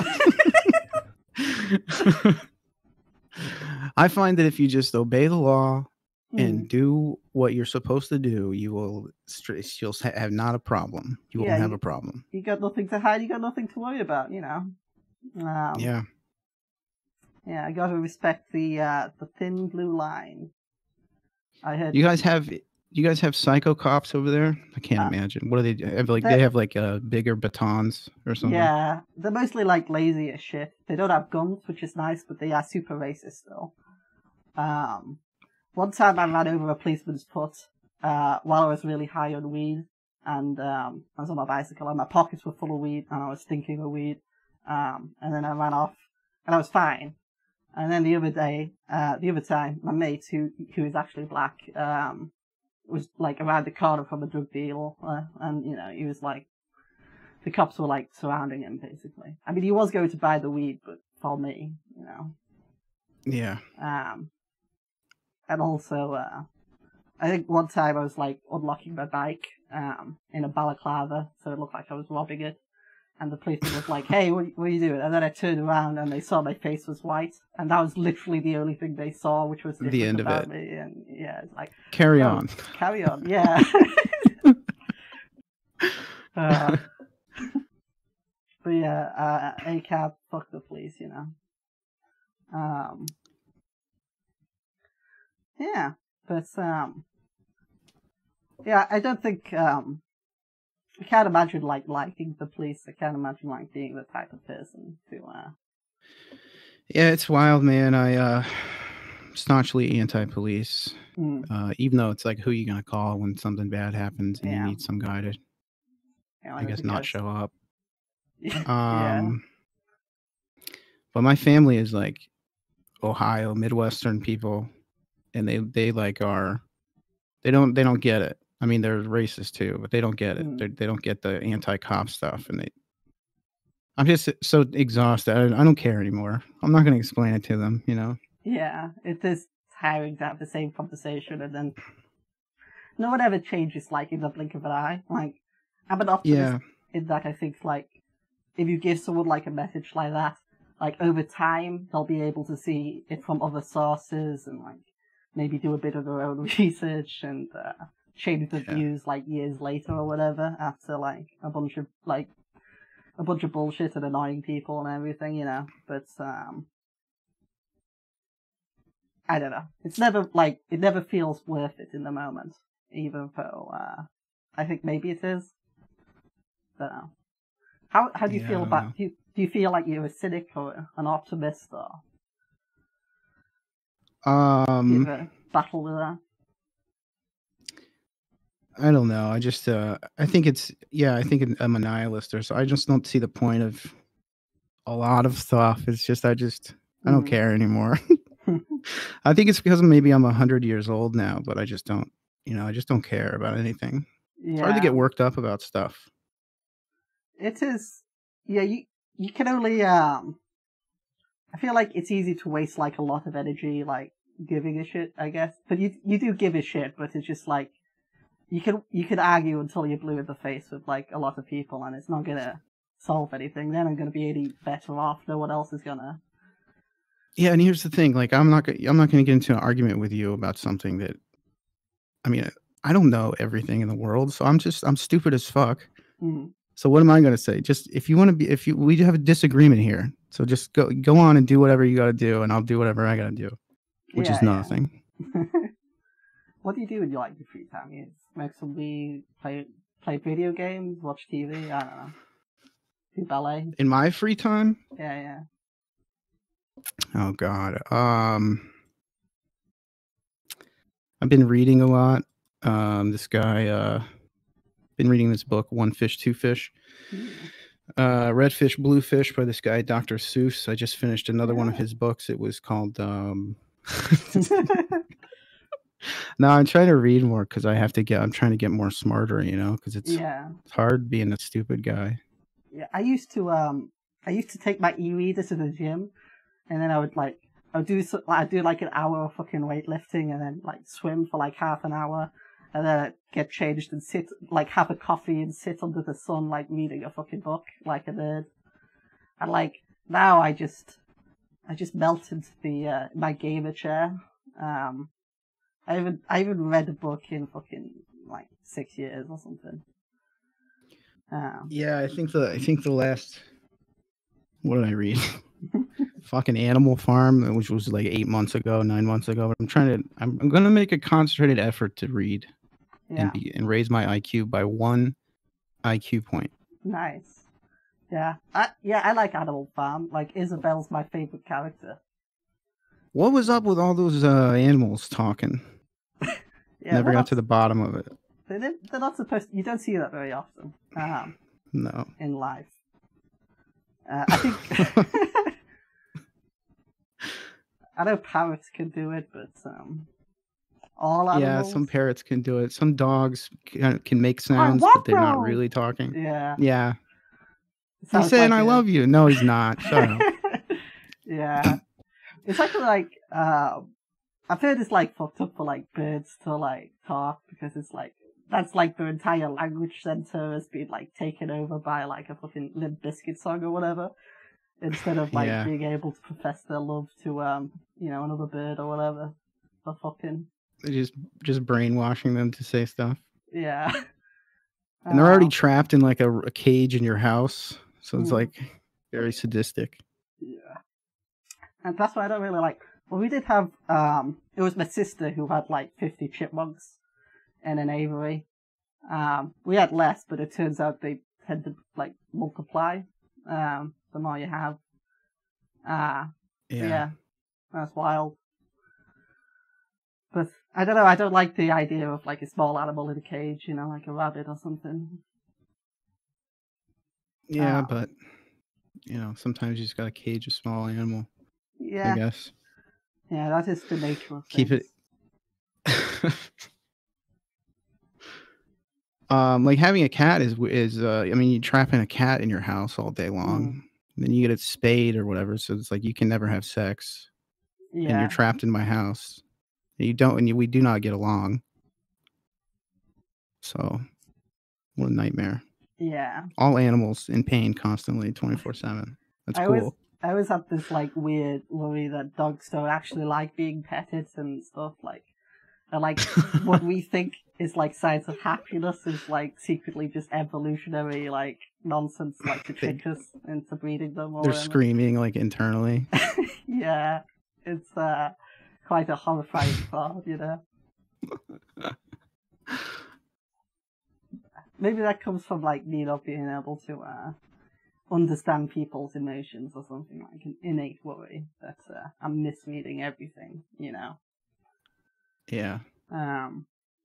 I find that if you just obey the law and do what you're supposed to do, you will you'll have not a problem. You Yeah, won't have you- a problem. You got nothing to hide. You got nothing to worry about. You know. Um, Yeah. Yeah, I gotta respect the uh the thin blue line. I heard You guys have you guys have psycho cops over there? I can't imagine. What do they do? Have, like They're- they have like uh, bigger batons or something. Yeah, they're mostly like lazy as shit. They don't have guns, which is nice, but they are super racist still. Um, one time I ran over a policeman's foot uh, while I was really high on weed, and um, I was on my bicycle, and my pockets were full of weed, and I was stinking of weed. Um, and then I ran off, and I was fine. And then the other day, uh, the other time, my mate, who who is actually black, um, was like around the corner from a drug deal, uh, and you know he was like, the cops were like surrounding him basically. I mean, he was going to buy the weed, but for me, you know. Yeah. Um, and also, uh, I think one time I was like unlocking my bike, um, in a balaclava, so it looked like I was robbing it. And the policeman was like, "Hey, what, what are you doing?" And then I turned around and they saw my face was white, and that was literally the only thing they saw, which was different The end of about it. me. And yeah, it's like Carry oh, on. carry on, yeah. uh, but yeah, uh, A C A B, fuck the police, you know. Um, yeah, but um, yeah, I don't think um. I can't imagine like liking the police. I can't imagine like being the type of person to. Uh... Yeah, it's wild, man. I uh staunchly anti-police. Mm. Uh, even though it's like, who you gonna call when something bad happens and Yeah. you need some guy to, Yeah, I like, guess, because- not show up. yeah. Um, but my family is like Ohio Midwestern people, and they they like are they don't they don't get it. I mean, they're racist too, but they don't get it. Mm. They they don't get the anti-cop stuff, and they. I'm just so exhausted. I, I don't care anymore. I'm not going to explain it to them. You know. Yeah, it is tiring to have the same conversation, and then no one ever changes like in the blink of an eye. Like, I'm an optimist Yeah. in that I think like if you give someone like a message like that, like over time they'll be able to see it from other sources and like maybe do a bit of their own research and uh, change their Yeah. views like years later or whatever after like a bunch of like a bunch of bullshit and annoying people and everything, you know. But um I don't know. It's never like it never feels worth it in the moment, even though uh, I think maybe it is. Don't know. How how do you Yeah, I feel don't about know. do you, do you feel like you're a cynic or an optimist or do you Um, have a battle with that? I don't know. I just uh, I think it's yeah. I think I'm a nihilist, or so. I just don't see the point of a lot of stuff. It's just I just I don't Mm. care anymore. I think it's because maybe I'm a hundred years old now, but I just don't. You know, I just don't care about anything. It's hard to Yeah. get worked up about stuff. It is. Yeah, you you can only um. I feel like it's easy to waste like a lot of energy like giving a shit, I guess. But you you do give a shit, but it's just like you can you can argue until you're blue in the face with like a lot of people, and it's not gonna solve anything. Then I'm gonna be any better off. No one else is gonna. Yeah, and here's the thing: like, I'm not, I'm not going to get into an argument with you about something that, I mean, I don't know everything in the world, so I'm just, I'm stupid as fuck. Mm. So what am I going to say? Just if you want to be, if you, we have a disagreement here, so just go, go on and do whatever you got to do, and I'll do whatever I got to do, which Yeah, is nothing. Yeah. What do you do in your like your free time? You smoke some weed, play play video games, watch T V. I don't know. Do ballet. In my free time? Yeah, yeah. Oh God. Um, I've been reading a lot. Um, this guy, uh, been reading this book, One Fish, Two Fish. Mm. Uh, Red Fish, Blue Fish by this guy, Doctor Seuss. I just finished another yeah. one of his books. It was called, um, no, I'm trying to read more because I have to get, I'm trying to get more smarter, you know, because it's, yeah. it's hard being a stupid guy. Yeah. I used to, um, I used to take my e-reader to the gym. And then I would like, I'd do, I'd do like an hour of fucking weightlifting and then like swim for like half an hour. And then I'd get changed and sit, like have a coffee and sit under the sun, like reading a fucking book, like a nerd. And like, now I just, I just melt into the, uh, my gamer chair. Um, I haven't, I haven't read a book in fucking like six years or something. Um, yeah, I think the, I think the last, what did I read? Fucking Animal Farm, which was like eight months ago, nine months ago. But I'm trying to, I'm, I'm going to make a concentrated effort to read yeah. and be, and raise my I Q by one I Q point. Nice. Yeah. I, yeah, I like Animal Farm. Like, Isabel's my favorite character. What was up with all those uh, animals talking? yeah, Never got not, to the bottom of it. They're, they're not supposed to, you don't see that very often. Um, no. In life. Uh, I think... I know parrots can do it, but um, all animals... Yeah, some parrots can do it. Some dogs can, can make sounds, but they're not really talking. Yeah. Yeah. He's saying, like I a... love you. No, he's not. Shut up. Yeah. It's like, like, uh, I've heard it's like fucked up for like birds to like talk because it's like, that's like their entire language center has been like taken over by like a fucking Limp Bizkit song or whatever. Instead of like yeah. being able to profess their love to um you know another bird or whatever, or fucking just just brainwashing them to say stuff. Yeah, and they're uh, already trapped in like a, a cage in your house, so it's mm. like very sadistic. Yeah, and that's why I don't really like. Well, we did have um it was my sister who had like fifty chipmunks in an aviary. Um, we had less, but it turns out they tend to like multiply. Um. The more you have. Ah, uh, yeah. yeah, that's wild. But I don't know, I don't like the idea of like a small animal in a cage, you know, like a rabbit or something. Yeah, uh, but, you know, sometimes you just gotta cage a small animal. Yeah. I guess. Yeah, that is the nature of things. Keep it. um, like having a cat is, is uh, I mean, you're trapping a cat in your house all day long. Mm. Then you get it spayed or whatever, so it's like you can never have sex, yeah. and you're trapped in my house. And you don't, and you, we do not get along. So, what a nightmare! Yeah, all animals in pain constantly, twenty four seven. That's I cool. Always, I always have this like weird worry that dogs don't actually like being petted and stuff. Like, and like what we think is like signs of happiness is like secretly just evolutionary like nonsense, like to trick us into breeding them. Or They're whatever. Screaming like internally. Yeah, it's uh, quite a horrifying thought, you know. Maybe that comes from like me not being able to uh, understand people's emotions or something, like an innate worry that uh, I'm misreading everything, you know. Yeah. Um.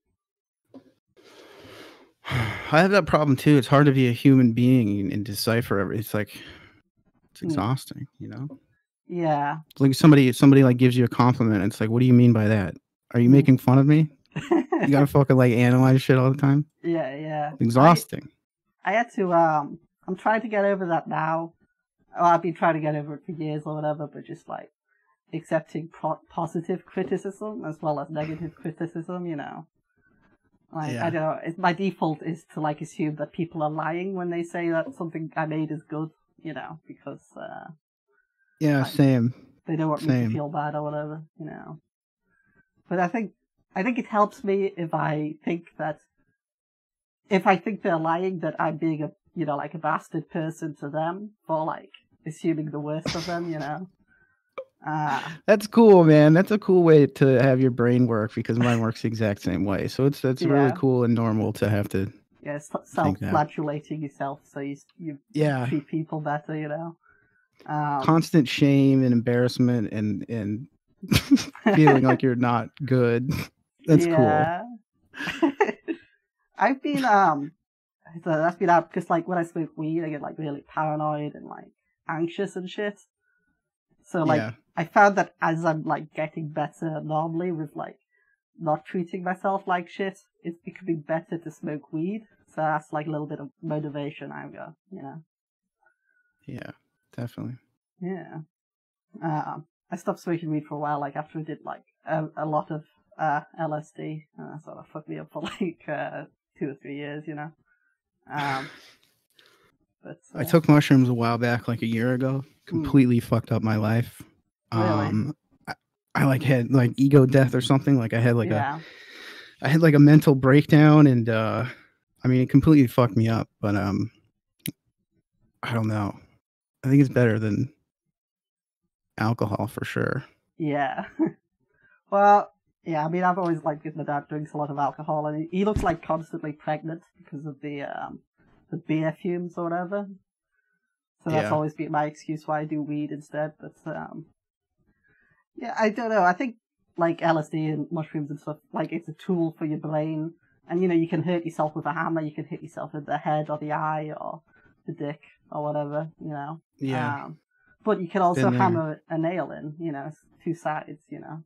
I have that problem too. It's hard to be a human being and, and decipher everything. It's like it's exhausting, you know. Yeah. It's like somebody somebody like gives you a compliment. And it's like, what do you mean by that? Are you making fun of me? You gotta fucking like analyze shit all the time. Yeah, yeah. Exhausting. I, I had to. Um, I'm trying to get over that now. well, I've been trying to get over it for years or whatever, but just like accepting pro- positive criticism as well as negative criticism, you know. Like, Yeah. I don't know, it, my default is to like assume that people are lying when they say that something I made is good, you know, because uh, Yeah, like, same. they don't want me Same. to feel bad or whatever, you know. But I think I think it helps me if I think that if I think they're lying, that I'm being a you know like a bastard person to them for like assuming the worst of them, you know. Uh, That's cool, man. That's a cool way to have your brain work because mine works the exact same way. So it's it's really Yeah. cool and normal to have to. yeah, s- think that. self-flagellating yourself so you you Yeah. treat people better, you know. Um, Constant shame and embarrassment and and feeling like you're not good. That's cool. yeah. I've been um, so that's been out because like when I smoke weed, I get like really paranoid and like anxious and shit. So like Yeah. I found that as I'm like getting better normally with like not treating myself like shit, it's becoming better to smoke weed. So that's like a little bit of motivation I've got, you know. Yeah, definitely. Yeah. Um, I stopped smoking weed for a while, like after I did like a, a lot of uh, L S D, and that sort of fucked me up for like uh, two or three years, you know. Um, but uh, I took mushrooms a while back, like a year ago. Completely fucked up my life. Really? Um, I, I like had like ego death or something. Like I had like yeah, a, I had like a mental breakdown, and uh, I mean, it completely fucked me up. But um, I don't know. I think it's better than alcohol for sure. yeah. Well, yeah. I mean, I've always liked because my dad drinks a lot of alcohol, and he, he looks like constantly pregnant because of the um, the beer fumes or whatever. So that's Yeah. always been my excuse why I do weed instead. But um, yeah, I don't know. I think like L S D and mushrooms and stuff, like it's a tool for your brain. And you know, you can hurt yourself with a hammer. You can hit yourself in the head or the eye or the dick or whatever. You know. Yeah. Um, but you can also Been there. hammer a nail in. You know, it's two sides. You know.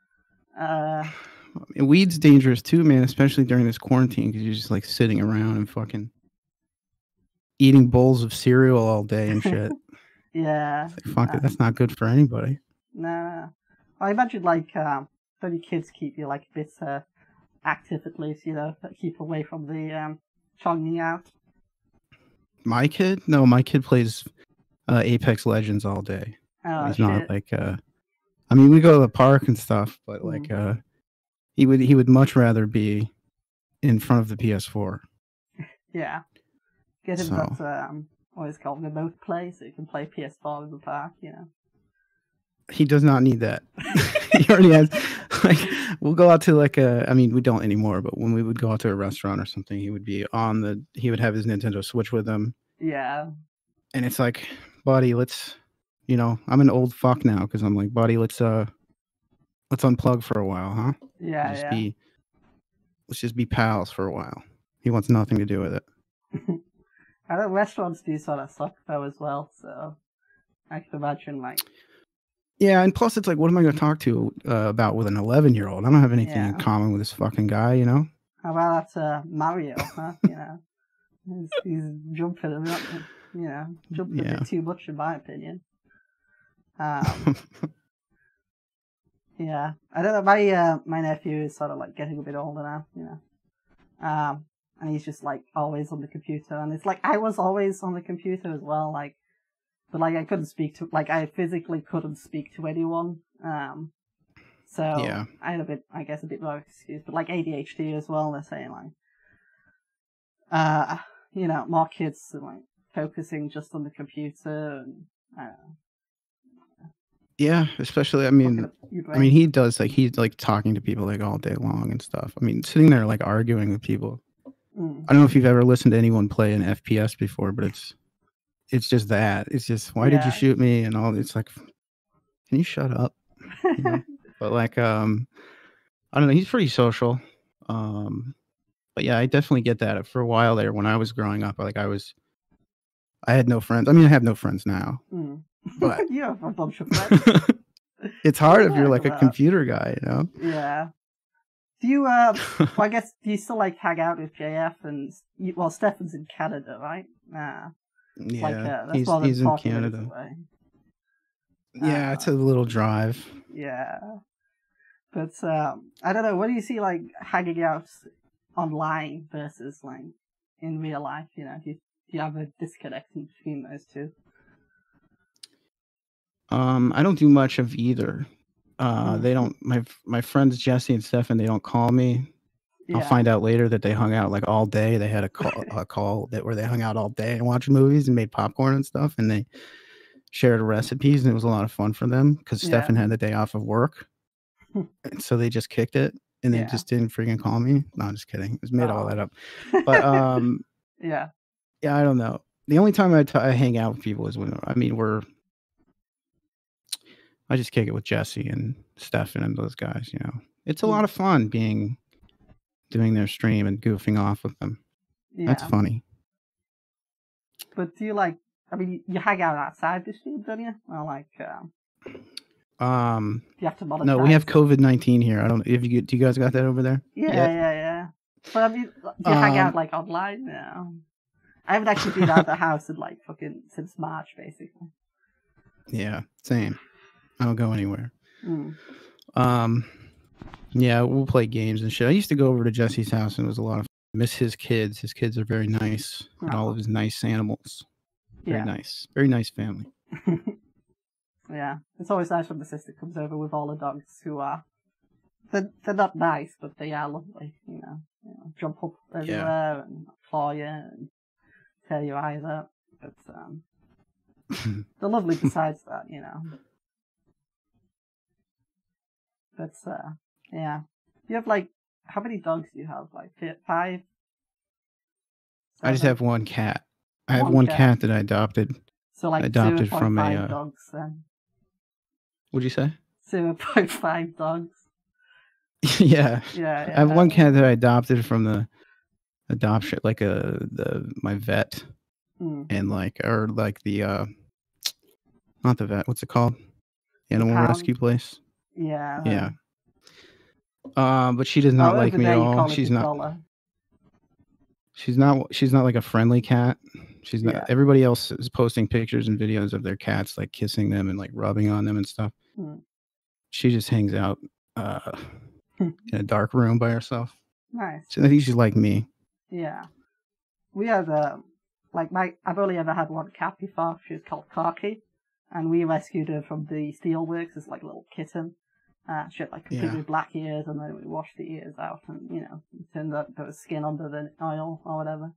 Uh, And weed's dangerous too, man, especially during this quarantine because you're just like sitting around and fucking eating bowls of cereal all day and shit. yeah. Like, fuck uh, it, that's not good for anybody. Nah. I imagine like um, don't your kids keep you like a bit uh, active at least, you know, keep away from the um, chonging out. My kid? No, my kid plays uh, Apex Legends all day. Oh, He's shit. not like uh I mean we go to the park and stuff, but like Mm. uh he would he would much rather be in front of the P S four. Yeah. Get him So- that um, what is it called, remote play, so you can play P S four in the park, you know. He does not need that. He already has like we'll go out to like a I mean we don't anymore, but when we would go out to a restaurant or something, he would be on the he would have his Nintendo Switch with him. Yeah. And it's like, buddy, let's you know, I'm an old fuck now because I'm like, buddy, let's uh let's unplug for a while, huh? Yeah, just yeah. be let's just be pals for a while. He wants nothing to do with it. I know restaurants do sort of suck though as well, so I can imagine like Yeah, and plus it's like, what am I going to talk to uh, about with an eleven year old? I don't have anything in Yeah. common with this fucking guy, you know? how about that uh, Mario, huh? You know. He's, he's jumping a bit, you know, jumping a Yeah. bit too much in my opinion. Um Yeah, I don't know. My uh, my nephew is sort of like getting a bit older now, you know. Um, and he's just like always on the computer, and it's like I was always on the computer as well, like, but like I couldn't speak to, like I physically couldn't speak to anyone. Um, so Yeah. I had a bit, I guess, a bit more excuse, but like A D H D as well. They're saying like, uh, you know, more kids are like focusing just on the computer, and I don't know. Yeah, especially, I mean, your I mean, he does, like, he's like talking to people like all day long and stuff. I mean, sitting there like arguing with people. Mm. I don't know if you've ever listened to anyone play an F P S before, but it's, it's just that. It's just, why did Yeah. you shoot me? And all, it's like, can you shut up? You know? But like, um, I don't know, he's pretty social. Um, but yeah, I definitely get that. For a while there, when I was growing up, like I was, I had no friends. I mean, I have no friends now. Mm. But You have a bunch of friends. it's hard if Yeah, you're like a well. computer guy, you know? Yeah. Do you, uh, well, I guess, do you still, like, hang out with J F and, you, well, Stefan's in Canada, right? Uh, Yeah, like, uh, that's he's more than he's in forty minutes Canada. away. Yeah, it's a little drive. Yeah. But, um, I don't know, what do you see, like, hanging out online versus, like, in real life, you know? Do you, do you have a disconnect between those two? Um, I don't do much of either. Uh, Mm. they don't. My my friends Jesse and Stefan, they don't call me. I'll Yeah. find out later that they hung out like all day. They had a call, a call that where they hung out all day and watched movies and made popcorn and stuff, and they shared recipes, and it was a lot of fun for them because Yeah. Stefan had the day off of work, and so they just kicked it, and they Yeah. just didn't freaking call me. No, I'm just kidding. I just made all Oh. that up. But um, Yeah. yeah, I don't know. The only time I, t- I hang out with people is when I mean we're. I just kick it with Jesse and Stefan and those guys. You know, it's a lot of fun being doing their stream and goofing off with them. That's Yeah. funny. But do you, like, I mean, you hang out outside the stream, don't you? Or, like, um, Um, do you have to monetize? no, we have COVID nineteen here. I don't. If you do, you guys got that over there? Yeah, yet? yeah, yeah. But I mean, do you hang out Um, like online now? I haven't actually been out of the house in like fucking since March, basically. Yeah, same. I don't go anywhere. Mm. Um, yeah, we'll play games and shit. I used to go over to Jesse's house and it was a lot of fun. Miss his kids. His kids are very nice, and all of his nice animals. Very Yeah. nice. Very nice family. Yeah, it's always nice when the sister comes over with all the dogs who are. They're, they're not nice, but they are lovely. You know, you know jump up everywhere and claw you and tear your eyes out. But um, they're lovely besides that, you know. But uh, yeah, you have like how many dogs do you have? Like fi- five? I just Seven? have one cat. I have One one cat. cat that I adopted. So like adopted zero point from five a. Uh, dogs then. what'd you say? Zero point five dogs. yeah. Yeah, I have yeah. one cat that I adopted from the adoption, like a the my vet, Mm. and like or like the uh, not the vet. What's it called? Animal pound? rescue place. Yeah. Yeah. Um, but she does not Oh, like over me at there you all. call it She's the not. collar. She's not. She's not like a friendly cat. She's not. Yeah. Everybody else is posting pictures and videos of their cats, like kissing them and like rubbing on them and stuff. Hmm. She just hangs out uh, in a dark room by herself. Nice. So I think she's like me. Yeah. We had, uh, like, my, I've only ever had one cat before. She was called Corky. And we rescued her from the steelworks as, like, a little kitten. Uh, she had, like, completely Yeah. black ears, and then we washed the ears out, and, you know, it turned out there was skin under the oil or whatever.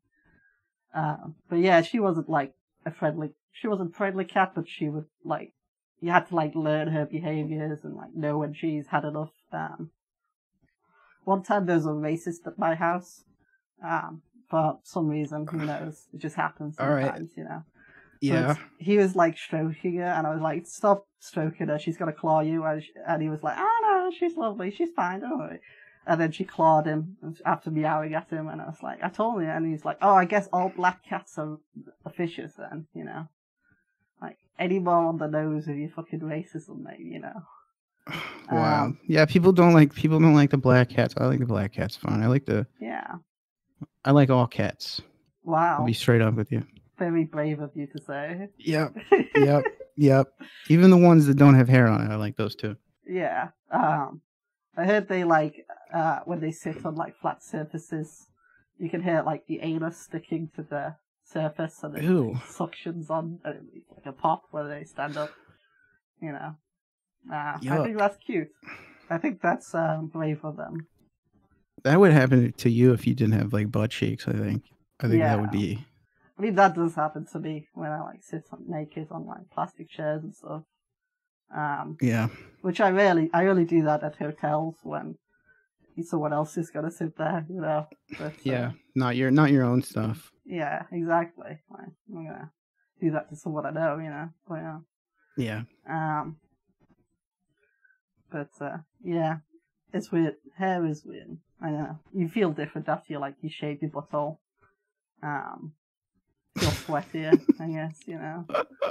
Uh, but yeah, she wasn't, like, a friendly, she wasn't a friendly cat, but she would, like, you had to, like, learn her behaviors and, like, know when she's had enough. Um, one time there was a racist at my house. Um, for some reason, who knows? It just happens All right. sometimes, you know. Yeah. But he was like stroking her, and I was like, "Stop stroking her! She's gonna claw you." And, she, and he was like, "Oh no, she's lovely, she's fine, don't worry." And then she clawed him after meowing at him, and I was like, "I told you." And he's like, "Oh, I guess all black cats are vicious then, you know? Like any more on the nose of your fucking racism, mate, you know?" Wow. Um, yeah. People don't like. People don't like the black cats. I like the black cats. Fine. I like the. yeah. I like all cats. Wow. I'll be straight up with you. Very brave of you to say. Yep. Yep. Yep. Even the ones that don't have hair on it, I like those too. Yeah. Um, I heard they like uh when they sit on like flat surfaces, you can hear like the anus sticking to the surface, and it Ew. like, suctions on, and it's like a pop where they stand up. You know. Uh, I Yuck. think that's cute. I think that's um, brave of them. That would happen to you if you didn't have like butt cheeks. I think. I think Yeah. that would be. I mean, that does happen to me when I like sit on, naked on like plastic chairs and stuff. Um, Yeah. Which I rarely, I only do that at hotels when someone else is gonna sit there, you know. But, Yeah. uh, Not your. Not your own stuff. yeah, exactly. Like, I'm gonna do that to someone I know, you know. But, yeah. Yeah. Um. But uh, yeah, it's weird. Hair is weird. I know. You feel different after you like you shave your butthole. Um. Feel sweatier, I guess, you know.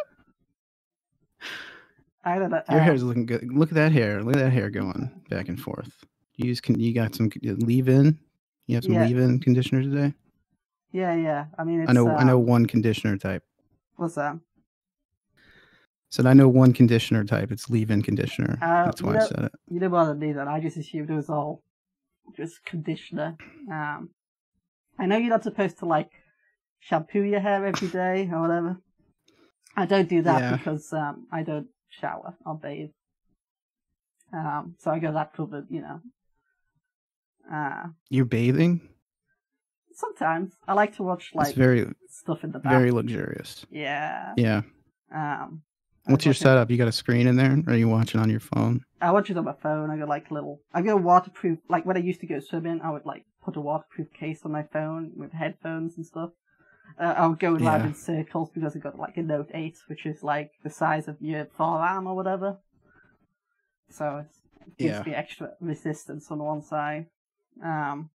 I don't know. Your um, hair's looking good. Look at that hair. Look at that hair going back and forth. You use. Can you got some leave-in? You have some Yeah. leave-in conditioner today. Yeah, yeah. I mean, it's, I know. I know um, one conditioner type. What's that? Said I know one conditioner type. It's leave-in conditioner. Uh, That's why you know, I said it. You know more than me, then. I just assumed it was all just conditioner. Um, I know you're not supposed to, like, shampoo your hair every day or whatever. I don't do that Yeah. because um, I don't shower or bathe. Um, so I got that covered, you know. Uh, You're bathing? sometimes. I like to watch, like, It's very, stuff in the bath. very luxurious. Yeah. Yeah. Um, What's your watching- setup? You got a screen in there? Or are you watching on your phone? I watch it on my phone. I got like little. I got a waterproof. Like when I used to go swimming, I would like put a waterproof case on my phone with headphones and stuff. Uh, I would go around Yeah. in circles because I got like a Note eight, which is like the size of your forearm or whatever. So it's, it gives Yeah. me extra resistance on one side. Um,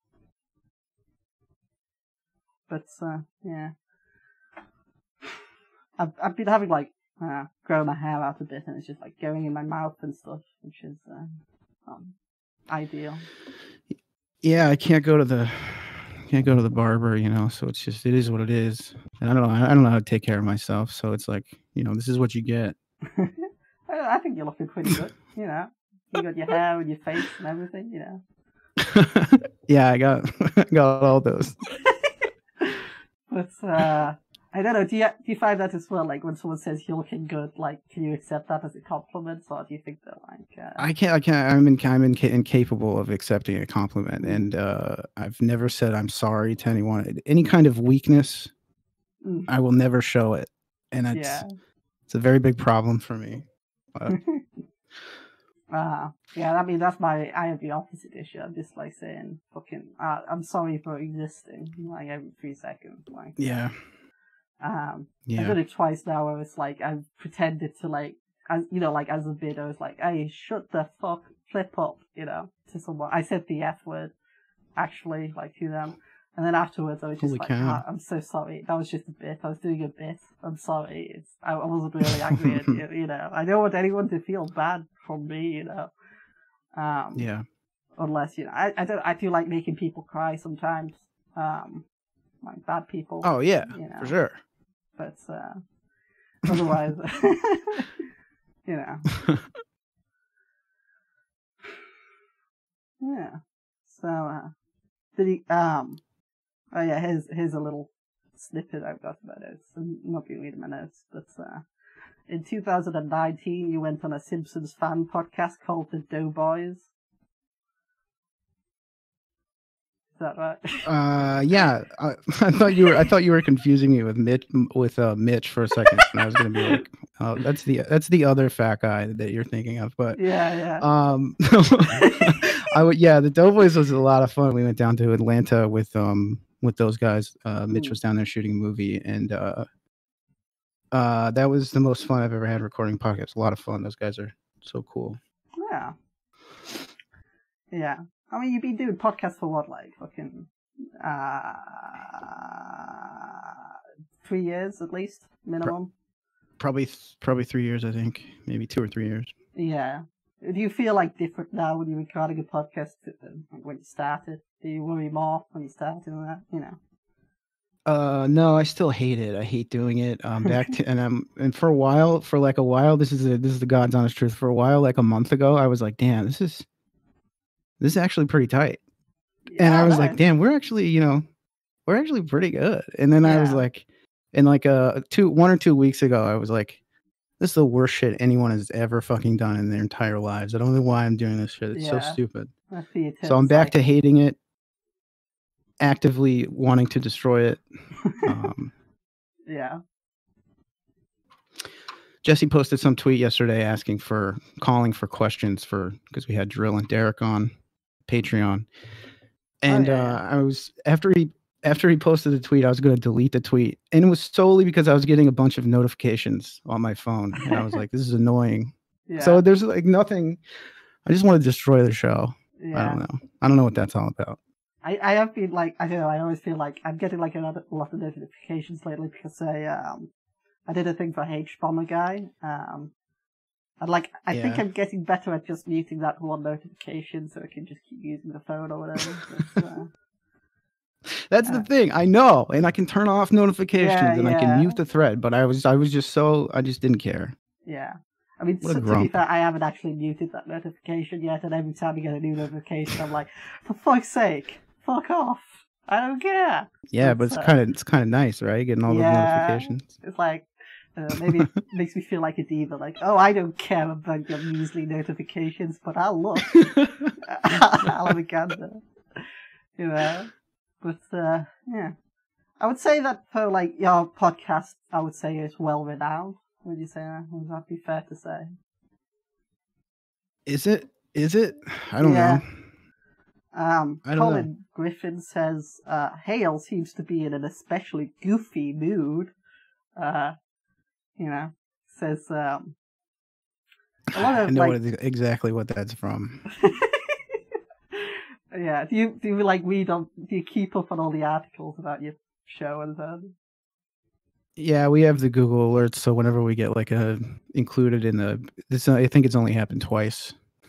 but uh, yeah, I've I've been having like. Uh, grow my hair out a bit, and it's just like going in my mouth and stuff, which is uh, um, ideal. Yeah, I can't go to the can't go to the barber, you know, so it's just it is what it is. And I don't know I don't know how to take care of myself, so it's like, you know, this is what you get. I, I think you're looking pretty good, you know. You got your hair and your face and everything, you know. Yeah, I got I got all those. But uh I don't know, do you do you find that as well? Like when someone says you're looking good, like can you accept that as a compliment, or do you think that like uh... I can't I can't I'm in, I'm inca- incapable of accepting a compliment, and uh I've never said I'm sorry to anyone. Any kind of weakness, Mm. I will never show it. And it's Yeah. it's a very big problem for me. But Uh, yeah, I mean, that's my, I have the opposite issue. I'm just like saying, fucking, uh, I'm sorry for existing, like every three seconds. Like, yeah. um, Yeah. I've done it twice now where it's like, I've pretended to like, as, you know, like as a bit, I was like, hey, shut the fuck, flip up, you know, to someone. I said the F word, actually, like to them. And then afterwards, I was just Holy like, cow. ah, I'm so sorry. That was just a bit. I was doing a bit. I'm sorry. It's, I, I wasn't really angry at you, you know. I don't want anyone to feel bad from me, you know. Um, Yeah. Unless, you know, I, I don't, I feel like making people cry sometimes. Um, like bad people. Oh yeah, you know. for sure. But, uh, otherwise, you know. Yeah. So, uh, did he, um, oh yeah, here's, here's a little snippet I've got about it. I'm not going to read my notes, but, uh, in two thousand nineteen, you went on a Simpsons fan podcast called The Doughboys. Is that right? Uh, yeah, I, I thought you were. I thought you were confusing me with Mitch with uh, Mitch for a second, and I was going to be like, "Oh, that's the that's the other fat guy that you're thinking of." But Yeah, yeah. Um, I would. Yeah, the Doughboys was a lot of fun. We went down to Atlanta with um with those guys. Uh, Mitch was down there shooting a movie, and uh, uh, that was the most fun I've ever had recording podcasts. A lot of fun. Those guys are so cool. Yeah. Yeah. I mean, you've been doing podcasts for what, like, fucking, uh, three years at least, minimum? Probably, probably three years. I think maybe two or three years. Yeah. Do you feel, like, different now when you're recording a podcast than when you started? Do you worry more when you started doing that, you know? Uh, no, I still hate it. I hate doing it. Um, back to and I'm and for a while, for like a while, this is a, this is the God's honest truth. For a while, like a month ago, I was like, damn, this is this is actually pretty tight. And I was like, damn, we're actually, you know, we're actually pretty good. And then I was Yeah. like, and like uh two one or two weeks ago, I was like, this is the worst shit anyone has ever fucking done in their entire lives. I don't know why I'm doing this shit. It's so Yeah. stupid. I see it So I'm as, back like- to hating it, actively wanting to destroy it. Um, Yeah. Jesse posted some tweet yesterday asking for calling for questions for because we had Drill and Derek on Patreon, and yeah, uh, I was after he after he posted the tweet, I was going to delete the tweet, and it was solely because I was getting a bunch of notifications on my phone, and I was like, "This is annoying." Yeah. So there's like nothing. I just want to destroy the show. I Yeah. don't know. I don't know what that's all about. I, I have been like, I don't know, I always feel like I'm getting like a lot of, a lot of notifications lately because I, um, I did a thing for H Bomber Guy. Um, and like, I think Yeah. I'm getting better at just muting that one notification so I can just keep using the phone or whatever. But, uh, That's the thing. I know, and I can turn off notifications Yeah, and I yeah. can mute the thread. But I was, I was just so, I just didn't care. Yeah. I mean, What a so, to be grump. fair, I haven't actually muted that notification yet, and every time I get a new notification, I'm like, for fuck's sake, fuck off. I don't care. Yeah, but it's uh, kind of, it's kind of nice, right? Getting all yeah, those notifications. It's like, uh, maybe it makes me feel like a diva, like, oh, I don't care about your measly notifications, but I'll look. I'll have a gander. You know? But, uh, yeah. I would say that for, like, your podcast, I would say it's well renowned. Would you say that? Would that be fair to say? Is it? Is it? I don't Yeah. know. Um, I don't Colin know. Griffin says, uh, Hale seems to be in an especially goofy mood. Uh, you know, says, um, a lot I of, know like, what it- exactly what that's from. yeah, do you, do you, like, read on, do you keep up on all the articles about your show and then? Yeah, we have the Google alerts, so whenever we get like a included in the, this I think it's only happened twice.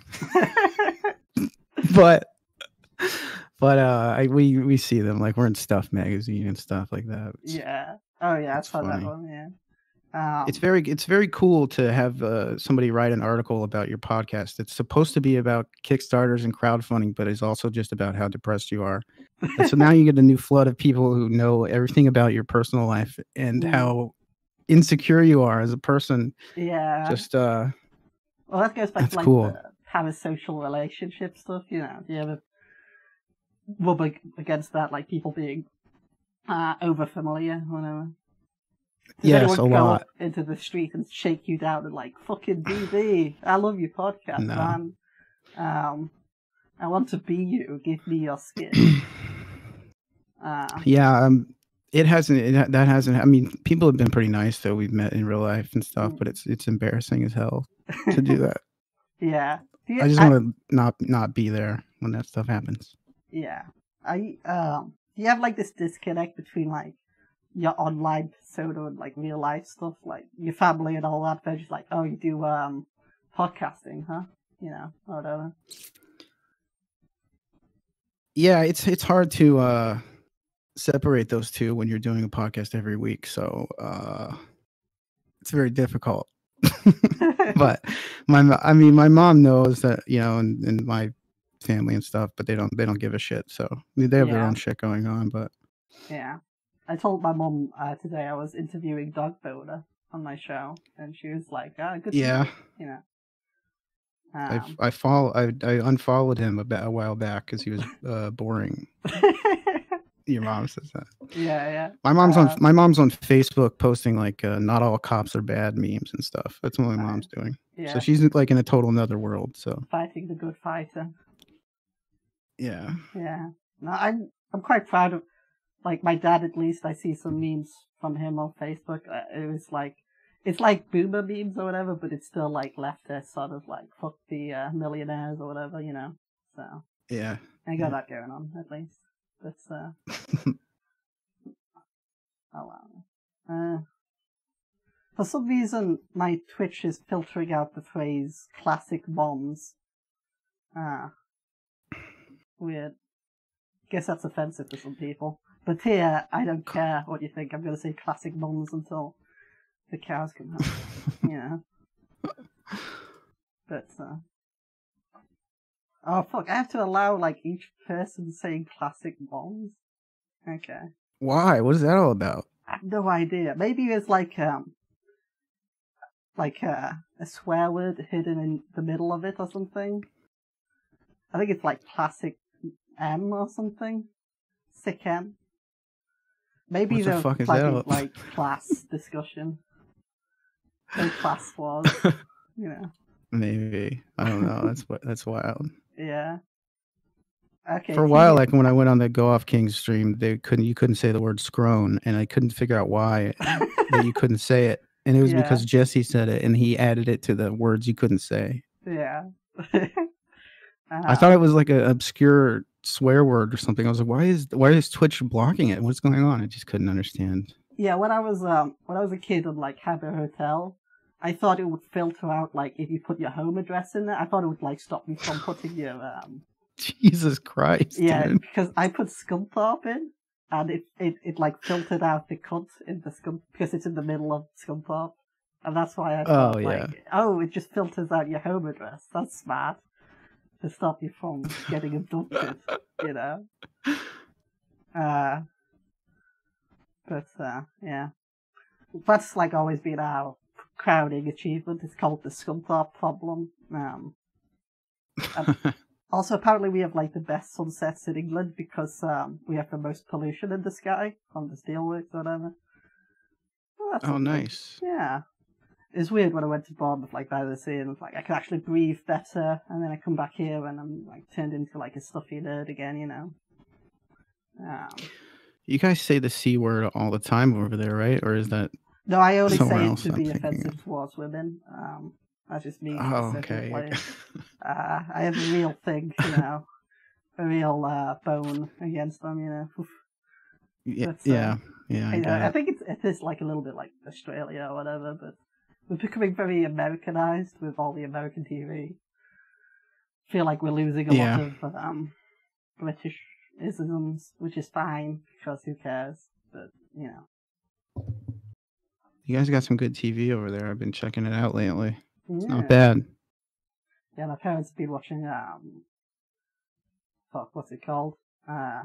but but uh, I, we we see them like we're in Stuff magazine and stuff like that. It's, Yeah. Oh, yeah, I it's saw that funny. one, yeah. Um, it's very it's very cool to have uh, somebody write an article about your podcast. It's supposed to be about Kickstarters and crowdfunding, but it's also just about how depressed you are. And so now you get a new flood of people who know everything about your personal life and Mm. how insecure you are as a person. yeah. Just uh, Well, that goes back That's to like cool. the parasocial relationship stuff, you know. Do you ever rub ag- against that, like people being uh, over familiar, whatever? Does Yes, anyone a go lot. up into the street and shake you down and like, fucking D B, I love your podcast, No. man. Um, I want to be you. Give me your skin. uh, yeah, um, it hasn't. It, ha- that hasn't. I mean, people have been pretty nice though. We've met in real life and stuff, Mm. but it's it's embarrassing as hell to do that. yeah. Do you- I just want to not not be there when that stuff happens. Yeah. I um do you have like this disconnect between like your online persona and like real life stuff, like your family and all that? They're just like, oh, you do um podcasting, huh? You know, or whatever. Yeah, it's it's hard to uh, separate those two when you're doing a podcast every week. So uh, it's very difficult. But my mo- I mean, my mom knows that, you know, and, and my family and stuff, but they don't they don't give a shit. So they have their Yeah. own shit going on. But Yeah. I told my mum uh, today I was interviewing Dog Boner on my show, and she was like, ah, good to Yeah. know," you know. I Um, I follow I I unfollowed him a, ba- a while back because he was uh, boring. Your mom says that. yeah, yeah. My mom's on Um, my mom's on Facebook posting like uh, not all cops are bad memes and stuff. That's what my mom's doing. Yeah. So she's like in a total another world. So Fighting the good fighter. yeah. Yeah. No, I'm I'm quite proud of, like, my dad. At least I see some memes from him on Facebook. Uh, It was like, it's like boomer memes or whatever, but it's still like leftist sort of like fuck the uh, millionaires or whatever, you know. So Yeah. I got Yeah. that going on at least. But uh, oh wow. Uh, for some reason, my Twitch is filtering out the phrase "classic bombs." Ah, weird. Guess that's offensive to some people. But here, I don't care what you think. I'm going to say classic bombs until the cows come home. Yeah. But, uh... oh, fuck. I have to allow, like, each person saying classic bombs? Okay. Why? What is that all about? I have no idea. Maybe there's, like, um... like, uh, a swear word hidden in the middle of it or something. I think it's, like, classic M or something. Sick M. Maybe What the they're fuck is flagging, that? like, class discussion. No class wars, you know. Maybe. I don't know. That's what that's wild. Yeah. Okay. For a T while, V like when I went on the Go Off Kings stream, they couldn't you couldn't say the word scrone, and I couldn't figure out why that you couldn't say it. And it was Yeah. because Jesse said it and he added it to the words you couldn't say. Yeah. I Uh, thought it was like an obscure swear word or something. I was like, why is why is Twitch blocking it? What's going on? I just couldn't understand. Yeah, when I was um when I was a kid in like Habbo Hotel, I thought it would filter out like if you put your home address in there. I thought it would like stop me from putting your um Jesus Christ. yeah dude. because I put Scunthorpe in, and it, it, it like filtered out the cunt in the scum because it's in the middle of Scunthorpe, and that's why I thought Oh, yeah. like, oh, it just filters out your home address. That's smart to stop you from getting abducted, you know. Uh, but uh, yeah, that's like always been our crowning achievement. It's called the Scunthorpe problem. Um, and also, apparently, we have like the best sunsets in England because um, we have the most pollution in the sky from the steelworks or whatever. Well, that's Oh, something. nice. Yeah. It's weird when I went to Bournemouth, like by the sea, and it's like I could actually breathe better, and then I come back here and I'm like turned into like a stuffy nerd again, you know. Um, You guys say the C word all the time over there, right? Or is that no, I only somewhere say it else to I'm be thinking offensive of? towards women. Um, that's just me. Oh, specifically. okay. uh, I have a real thing, you know, a real uh, bone against them, you know. Yeah, But, uh, yeah, yeah. I you know, get I it. think it's it is like a little bit like Australia or whatever, but we're becoming very Americanized with all the American T V. Feel like we're losing a Yeah. lot of um, British isms, which is fine because who cares? But you know, You guys got some good T V over there. I've been checking it out lately. It's Yeah. not bad. yeah, my parents have been watching um, fuck, what's it called? Uh,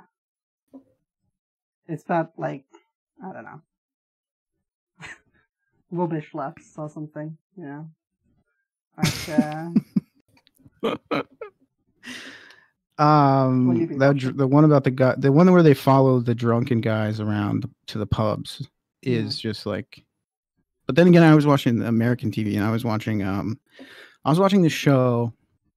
it's about like I don't know, rubbish laps or something. You know, like uh. What have you Um, been that dr- the one about the guy, the one where they follow the drunken guys around to the pubs, is just like. But then again, I was watching American T V, and I was watching um, I was watching the show,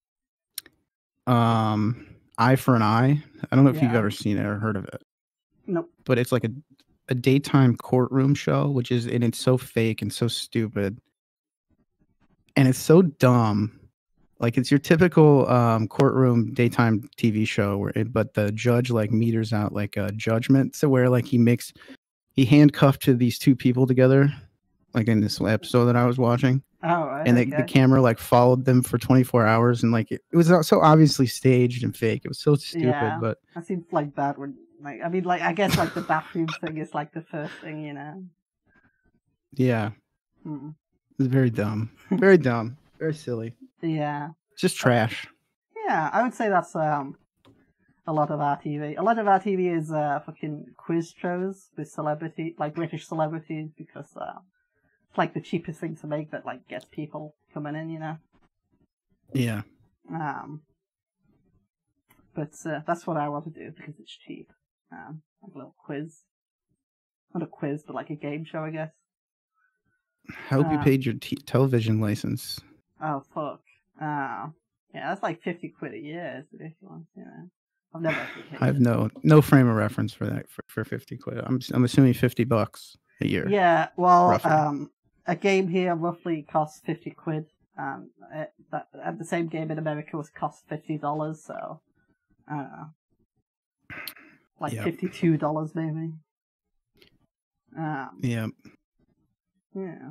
um, Eye for an Eye. I don't know if you've Yeah. ever seen it or heard of it, Nope. but it's like a a daytime courtroom show, which is and it's so fake and so stupid, and it's so dumb. Like it's your typical um, courtroom daytime T V show, where it, but the judge like meters out like a judgment, so where like he makes he handcuffed to these two people together, like in this episode that I was watching, Oh, right, and the, okay. the camera like followed them for twenty-four hours, and like it, it was so obviously staged and fake. It was so stupid, Yeah, but that seems like bad. When like I mean, like I guess like the bathroom thing is like the first thing, you know. yeah, Hmm. it was very dumb, very dumb, very silly. Yeah. It's just trash. Yeah, I would say that's um a lot of our T V. A lot of our T V is uh fucking quiz shows with celebrity, like British celebrities, because uh, it's like the cheapest thing to make that like gets people coming in, you know. Yeah. Um, but uh, that's what I want to do because it's cheap. Um, like a little quiz, not a quiz, but like a game show, I guess. I hope you Uh, paid your t- television license. Oh fuck. Uh, yeah, that's like fifty quid a year. It's ridiculous, you know. I've never actually paid I have it. no no frame of reference for that for, for fifty quid. I'm I'm assuming fifty bucks a year. Yeah, well, roughly. um, a game here roughly costs fifty quid. Um, it, that, and the same game in America was cost fifty dollars, so I don't know, like Yep. fifty-two dollars maybe. Um, Yeah. yeah,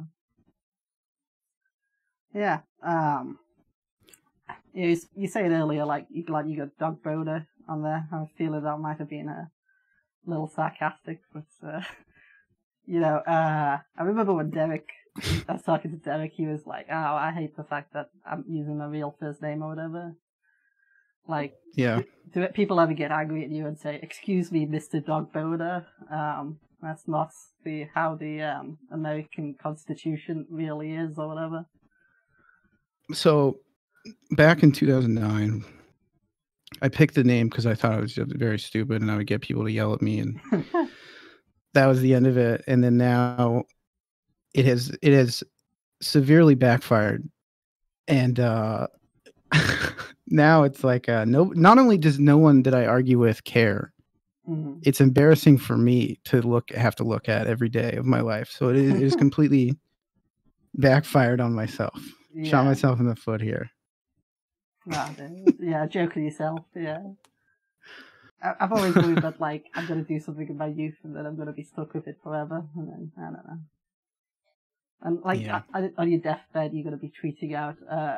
yeah. Um, you s- you said earlier like you like you got Dog Boner on there. I was feeling that might have been a little sarcastic, but uh, you know, uh, I remember when Derek, I was talking to Derek, he was like, "Oh, I hate the fact that I'm using my real first name or whatever." Like, Yeah. do it, people ever get angry at you and say, "Excuse me, Mister Dog Boner"? Um, that's not the how the um American Constitution really is, or whatever. So back in two thousand nine, I picked the name because I thought it was just very stupid, and I would get people to yell at me, and that was the end of it. And then now, it has it has severely backfired, and uh, now it's like uh, no. Not only does no one that I argue with care, Mhm. it's embarrassing for me to look have to look at every day of my life. So it is, it is completely backfired on myself. Shot Yeah. myself in the foot here. Ah, dude. Yeah, joke to yourself. Yeah, I, I've always believed that like I'm gonna do something in my youth and then I'm gonna be stuck with it forever, and then I don't know. And like Yeah. I, I, on your deathbed, you're gonna be tweeting out, uh,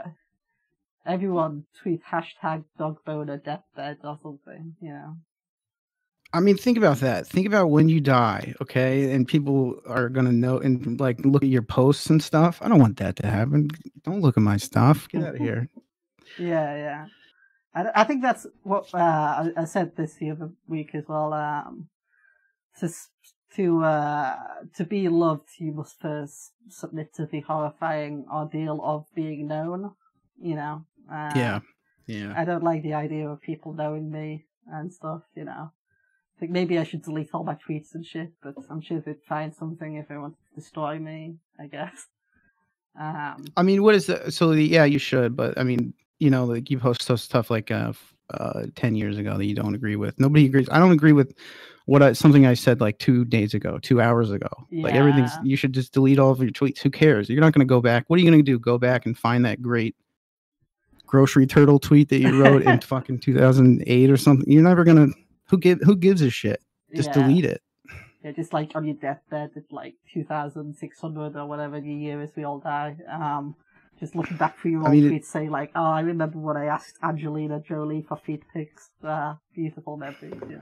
everyone tweet hashtag dog boner deathbed or something, you know. I mean, think about that. Think about when you die, okay? And people are gonna know and like look at your posts and stuff. I don't want that to happen. Don't look at my stuff. Get out of here. Yeah, yeah. I, I think that's what uh, I, I said this the other week as well. Um, to to uh, to be loved, you must first submit to the horrifying ordeal of being known. You know. Uh, Yeah. Yeah. I don't like the idea of people knowing me and stuff. You know. I think maybe I should delete all my tweets and shit, but I'm sure they'd find something if they wanted to destroy me, I guess. Um, I mean, what is the so the, yeah, you should, but I mean, you know, like you post stuff stuff like uh, f- uh ten years ago that you don't agree with. Nobody agrees. I don't agree with what I, something I said like two days ago, two hours ago. Like everything's, Yeah. you should just delete all of your tweets. Who cares? You're not going to go back. What are you going to do? Go back and find that great grocery turtle tweet that you wrote in fucking two thousand eight or something? You're never going to. Who give? Who gives a shit? Just Yeah. delete it. yeah, just like on your deathbed at like two thousand six hundred or whatever the year is we all die. Um, just looking back through your I old mean, it- tweets, say like, oh, I remember when I asked Angelina Jolie for feet pics. Uh, beautiful memories, yeah.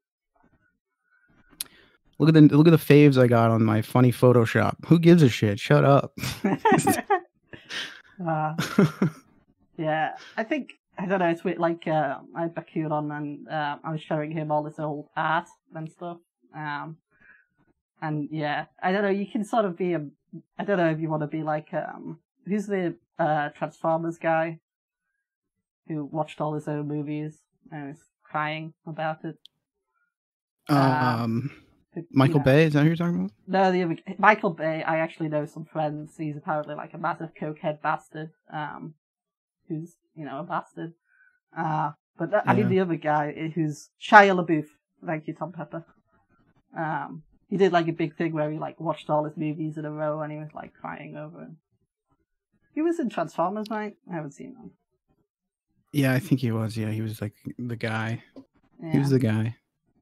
Look at the look at the faves I got on my funny Photoshop. Who gives a shit? Shut up. uh, yeah, I think, I don't know, it's weird, like, uh, I had Bakun on and uh, I was showing him all this old art and stuff. Um, and yeah, I don't know, you can sort of be a, I don't know if you want to be like, um, who's the uh, Transformers guy who watched all his own movies and is crying about it? Um, you Michael know. Bay, is that who you're talking about? No, the other, Michael Bay, I actually know some friends. He's apparently like a massive cokehead bastard, um, who's, you know, a bastard. Uh, but that, I mean, Yeah. the other guy i- who's Shia LaBeouf. Thank you, Tom Pepper. Um, he did like a big thing where he like watched all his movies in a row and he was like crying over it. He was in Transformers, right? I haven't seen them. Yeah, I think he was. Yeah, he was like the guy. He Yeah. was the guy.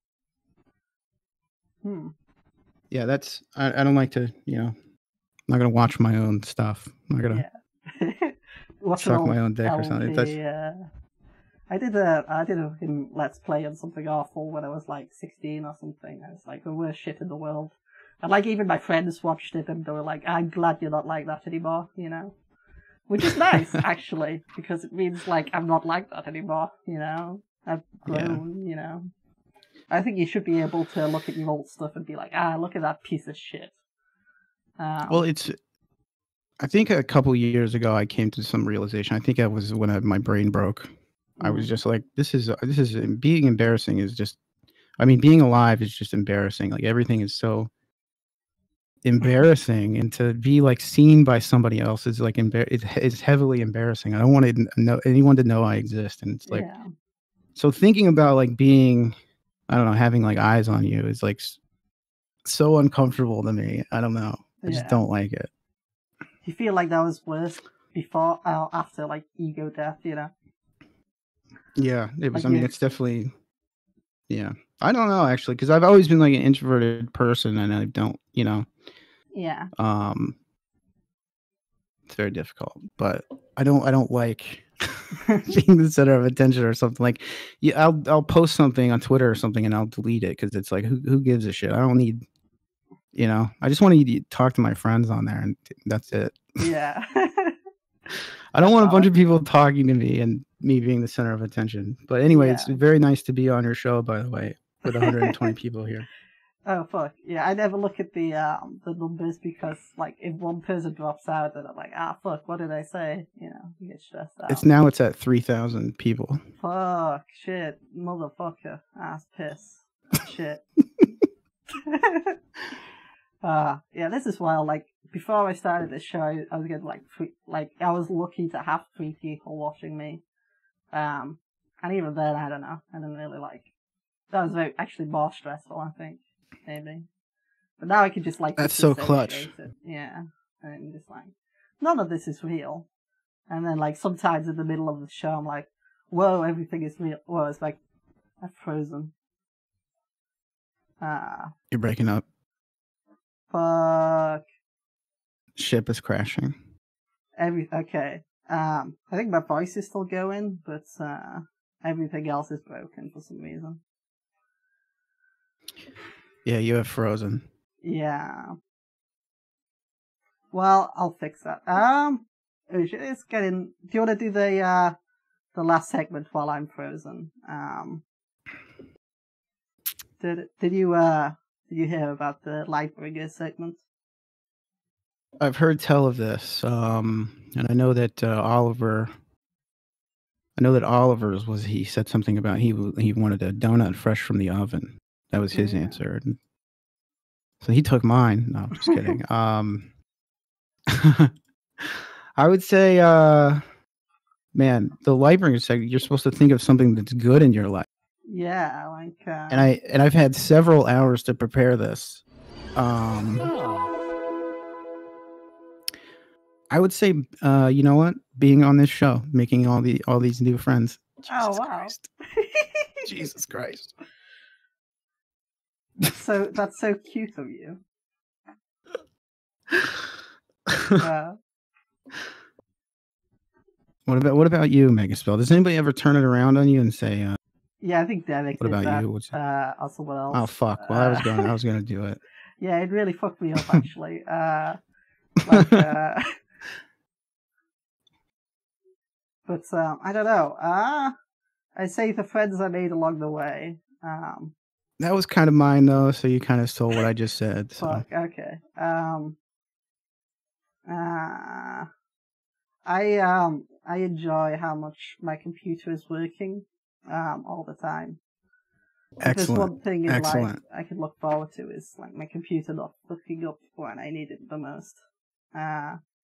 Hmm. Yeah, that's. I, I don't like to. You know, I'm not gonna watch my own stuff. I'm not gonna Yeah. Watch suck an my old own dick or something. L P, That's yeah. I did a I did a fucking Let's Play on something awful when I was like sixteen or something. I was like the worst shit in the world. And like even my friends watched it and they were like, I'm glad you're not like that anymore, you know? Which is nice, actually, because it means like I'm not like that anymore, you know? I've grown, you know? I think you should be able to look at your old stuff and be like, ah, look at that piece of shit. Um, well, it's. I think a couple years ago I came to some realization. I think that was when I, my brain broke. I was Mm. just like, this is this is being embarrassing is just. I mean, being alive is just embarrassing. Like everything is so embarrassing, and to be like seen by somebody else is like embar- it's, it's heavily embarrassing. I don't want to know anyone to know I exist, and it's like yeah. so thinking about like being, I don't know, having like eyes on you is like s- so uncomfortable to me. I don't know. I just Yeah. don't like it. Do you feel like that was worse before or after like ego death, you know? Yeah, it was. Like I mean, you- it's definitely. Yeah, I don't know actually, because I've always been like an introverted person, and I don't, you know, Yeah. um, it's very difficult. But I don't, I don't like being the center of attention or something. Like, yeah, I'll, I'll post something on Twitter or something, and I'll delete it because it's like, who, who gives a shit? I don't need, you know, I just want to talk to my friends on there, and that's it. Yeah. I don't want a bunch of people talking to me and me being the center of attention. But anyway, it's very nice to be on your show, by the way, with one hundred twenty people here. Oh fuck. Yeah, I never look at the um the numbers because like if one person drops out then I'm like, ah fuck, what did I say? You know, you get stressed out. It's now it's at three thousand people. Fuck, shit, motherfucker, ass piss. Shit. uh yeah, this is wild. Like before I started this show I, I was getting like three like I was lucky to have three people watching me. Um and even then I don't know. I didn't really like that was very, actually more stressful, I think. Maybe. But now I can just like That's so clutch. disassociate it. Yeah. And just like none of this is real. And then like sometimes in the middle of the show I'm like, whoa, everything is real. Whoa, it's like I've frozen. Ah, You're breaking up. fuck. Ship is crashing. Every okay. Um, I think my voice is still going, but uh, everything else is broken for some reason. Yeah, you have frozen. Yeah. Well, I'll fix that. Um, it's getting. Do you want to do the uh the last segment while I'm frozen? Um, did did you uh did you hear about the Lightbringer segment? I've heard tell of this, um, and I know that uh, Oliver. I know that Oliver's was he said something about he he wanted a donut fresh from the oven. That was his yeah. answer. And so he took mine. No, I'm just kidding. um, I would say, uh, man, the Lightbringer segment. You're supposed to think of something that's good in your life. Yeah, like. Uh... And I and I've had several hours to prepare this. Um, I would say, uh, you know what? Being on this show, making all the all these new friends. Jesus oh wow! Christ. Jesus Christ! So that's so cute of you. uh, what about what about you, Megaspell? Does anybody ever turn it around on you and say, uh, "Yeah, I think Derek what did about that." You? What's... Uh, or someone else. Oh fuck! Well, uh, I was going. I was going to do it. Yeah, it really fucked me up actually. uh, like, uh, but um, I don't know. Uh, I say the friends I made along the way. Um, that was kind of mine though, so you kind of stole what I just said. So. Fuck. Okay. Um. Uh, I um I enjoy how much my computer is working um all the time. Excellent. There's one thing in Excellent. life I can look forward to is like my computer not fucking up when I need it the most. Uh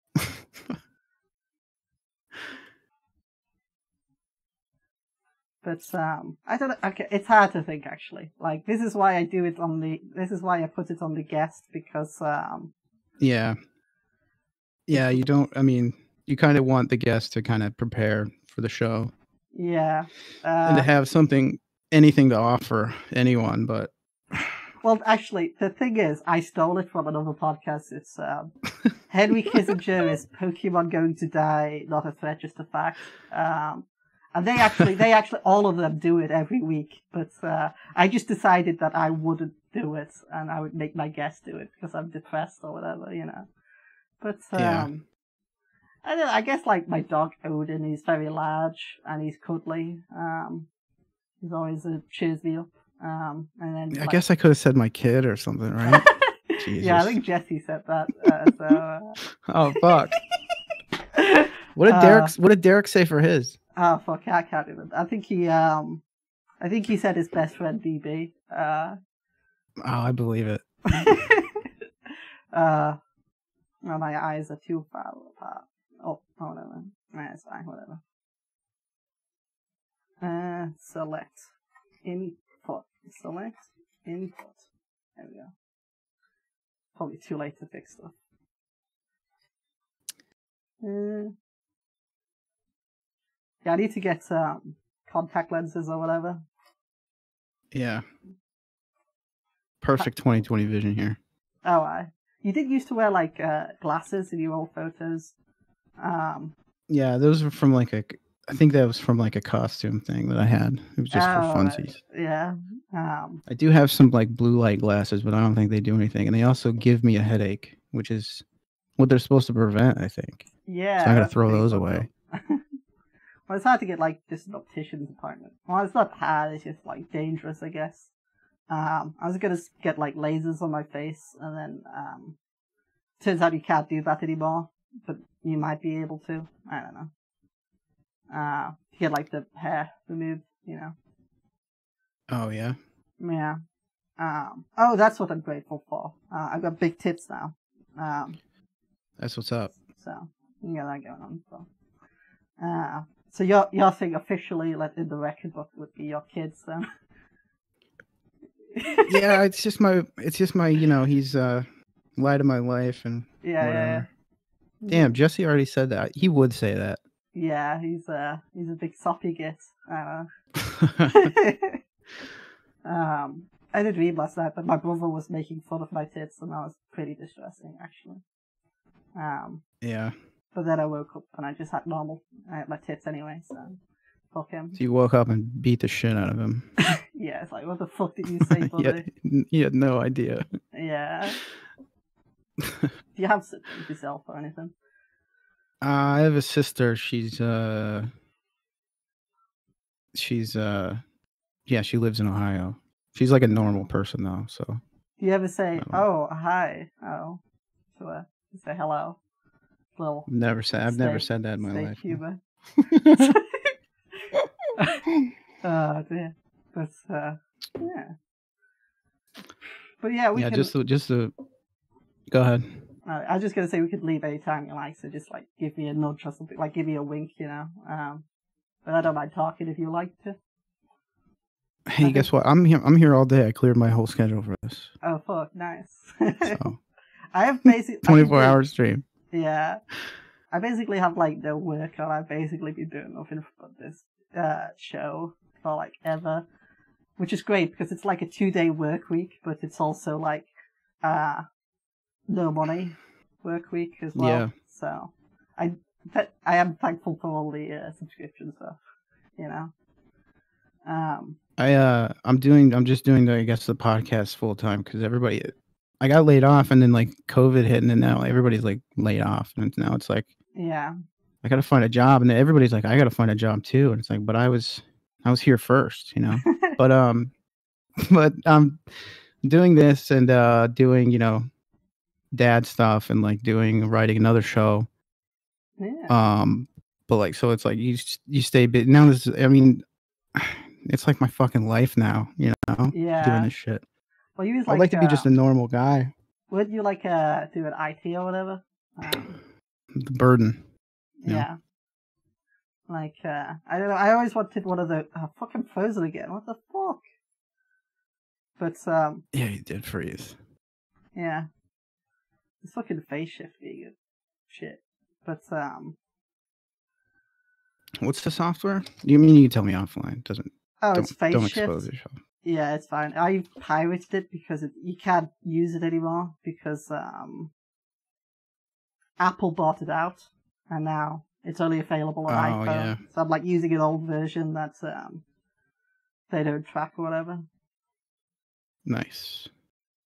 But um, I don't know. Okay, it's hard to think actually. Like this is why I do it on the. This is why I put it on the guest because. Um, yeah. Yeah, you don't. I mean, you kind of want the guest to kind of prepare for the show. Yeah. Uh, and to have something, anything to offer anyone, but. Well, actually, the thing is, I stole it from another podcast. It's um, Henry Kissinger is Pokemon going to die, not a threat, just a fact. Um, And they actually, they actually, all of them do it every week. But uh, I just decided that I wouldn't do it, and I would make my guest do it because I'm depressed or whatever, you know. But um, yeah. I don't know, I guess like my dog Odin, he's very large and he's cuddly. Um, he's always uh, cheers me up. Um, and then I like, guess I could have said my kid or something, right? Yeah, I think Jesse said that. Uh, so. Uh... Oh fuck! What did Derek? Uh, what did Derek say for his? Oh fuck! I can't even. I think he. Um, I think he said his best friend D B. Uh, oh, I believe it. uh, well, my eyes are too far apart. Oh, oh whatever. Nah, it's fine. Whatever. Uh, select input. Select input. There we go. Probably too late to fix stuff. Uh, yeah, I need to get um, contact lenses or whatever. Yeah. Perfect twenty twenty vision here. Oh, I. You did used to wear like uh, glasses in your old photos. Um. Yeah, those were from like a. I think that was from like a costume thing that I had. It was just oh, for funsies. Yeah. Um. I do have some like blue light glasses, but I don't think they do anything, and they also give me a headache, which is what they're supposed to prevent, I think. Yeah. So I gotta throw those away. Well, it's hard to get like just an optician's appointment. Well, it's not hard; it's just like dangerous, I guess. Um, I was gonna get like lasers on my face, and then um, turns out you can't do that anymore, but you might be able to. I don't know. Uh, to get like the hair removed, you know. Oh yeah. Yeah. Um. Oh, that's what I'm grateful for. Uh, I've got big tits now. Um. That's what's up. So you got that going on. So. Uh. So your your thing officially, let in the record book, would be your kids, then. Yeah, it's just my, it's just my, you know, he's uh, light of my life and yeah, whatever. yeah, yeah. Damn, Jesse already said that. He would say that. Yeah, he's uh, he's a big soppy git. I don't know. um, I did read last night that my brother was making fun of my tits, and that was pretty distressing, actually. Um. Yeah. But then I woke up and I just had normal, I had my tits anyway, so fuck him. So you woke up and beat the shit out of him. Yeah. Yeah, it's like, what the fuck did you say, buddy? he, had, he had no idea. Yeah. Do you have siblings yourself or anything? Uh, I have a sister. She's uh, she's uh, yeah, she lives in Ohio. She's like a normal person though. So. Do you ever say, "Oh, hi"? Oh, to her, say hello. Little. Never said. I've steak, never said that in my life. Humor. Oh dear, that's uh, yeah. But yeah, we yeah, can. just to, just to go ahead. Uh, I was just gonna say we could leave anytime you like, so just like give me a nudge or something, like give me a wink, you know. Um, but I don't mind talking if you like to. Hey, guess what? I'm here. I'm here all day. I cleared my whole schedule for this. Oh fuck, nice. So. I have basically twenty-four hour stream. Yeah, I basically have like no work on. I've basically been doing nothing but this uh, show for like ever, which is great because it's like a two day work week, but it's also like uh, no money work week as well. Yeah. So I th- I am thankful for all the uh, subscription stuff, you know. Um. I uh I'm doing I'm just doing the I guess the podcast full time because everybody I got laid off and then like COVID hit and then now everybody's like laid off and now it's like yeah I gotta find a job and then everybody's like I gotta find a job too and it's like but I was I was here first, you know. but um but I'm doing this and uh doing you know dad stuff and like doing writing another show. Yeah. Um but like so it's like you you stay bit now this I mean. It's like my fucking life now, you know. Yeah. Doing this shit. Well, you was I'd like, like to be uh, just a normal guy. Would you like uh do an I T or whatever? Um, The burden. yeah. Yeah. Like uh, I don't know. I always wanted one of the oh, fucking frozen again. What the fuck? But um. Yeah, you did freeze. Yeah. It's fucking face shifting and shit. But um. What's the software? You mean you can tell me offline? Doesn't. Oh, don't, it's face don't shift. expose yourself. Yeah, it's fine. I pirated it because it, you can't use it anymore because um, Apple bought it out, and now it's only available on Oh, iPhone. yeah. So I'm like using an old version that's um, they don't track or whatever. Nice.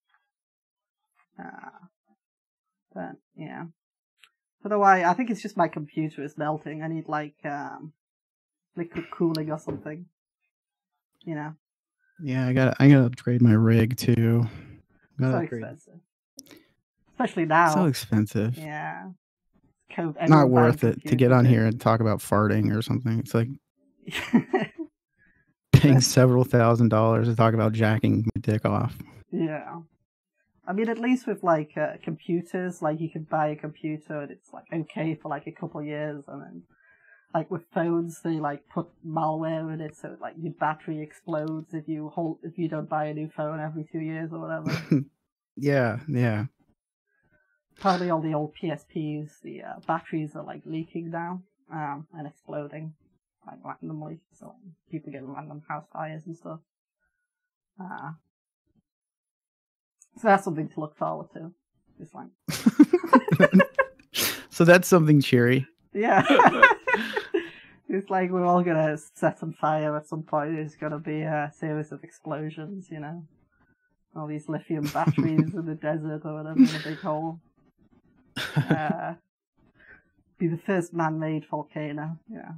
Uh, but yeah. Otherwise, I think it's just my computer is melting. I need like um, liquid cooling or something. You know. Yeah, I got. I got to upgrade my rig too. Gotta So upgrade. expensive, especially now. So expensive. Yeah. Co- Not everyone worth buying it to get on computers. here and talk about farting or something. It's like paying several thousand dollars to talk about jacking my dick off. Yeah. I mean, at least with like uh, computers, like you can buy a computer and it's like okay for like a couple of years, and then like with phones, they like put malware in it, so like your battery explodes if you hold if you don't buy a new phone every two years or whatever. Yeah, yeah. Probably all the old P S Ps, the uh, batteries are like leaking now um, and exploding like randomly, so people get random house fires and stuff. Uh, so that's something to look forward to. Just like, So that's something cheery. yeah, it's like we're all gonna set on fire at some point. There's gonna be a series of explosions, you know, all these lithium batteries in the desert or whatever in a big hole. Uh, be the first man-made volcano. Yeah.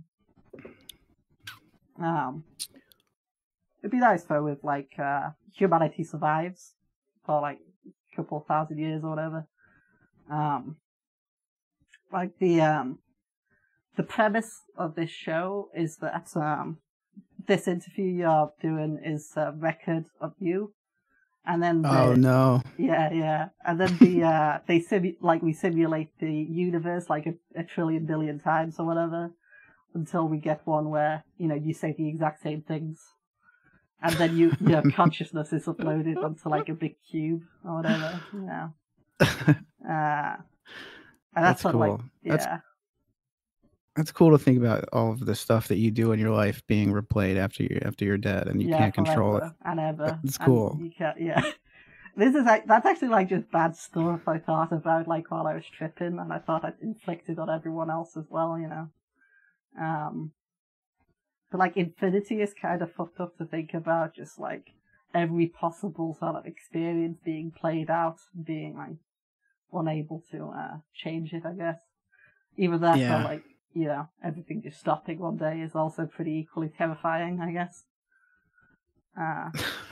Um, it'd be nice though if like uh, humanity survives for like a couple of thousand years or whatever. Um, like the um, the premise of this show is that um, this interview you're doing is a record of you. And then the, Oh no. yeah, yeah, and then the uh, they simu- like we simulate the universe like a, a trillion billion times or whatever, until we get one where you know you say the exact same things, and then you your consciousness is uploaded onto like a big cube or whatever. Yeah, uh, and that's, That's sort of like cool. yeah, That's- That's cool to think about all of the stuff that you do in your life being replayed after you after you're dead and you yeah, can't control it. forever and ever. It's and cool. You can't, yeah. This is like that's actually like just bad stuff I thought about like while I was tripping, and I thought I'd inflicted on everyone else as well, you know. Um, but like infinity is kind of fucked up to think about. Just like every possible sort of experience being played out, being like unable to uh, change it. I guess even that, Yeah. like you know, everything just stopping one day is also pretty equally terrifying. I guess. Uh,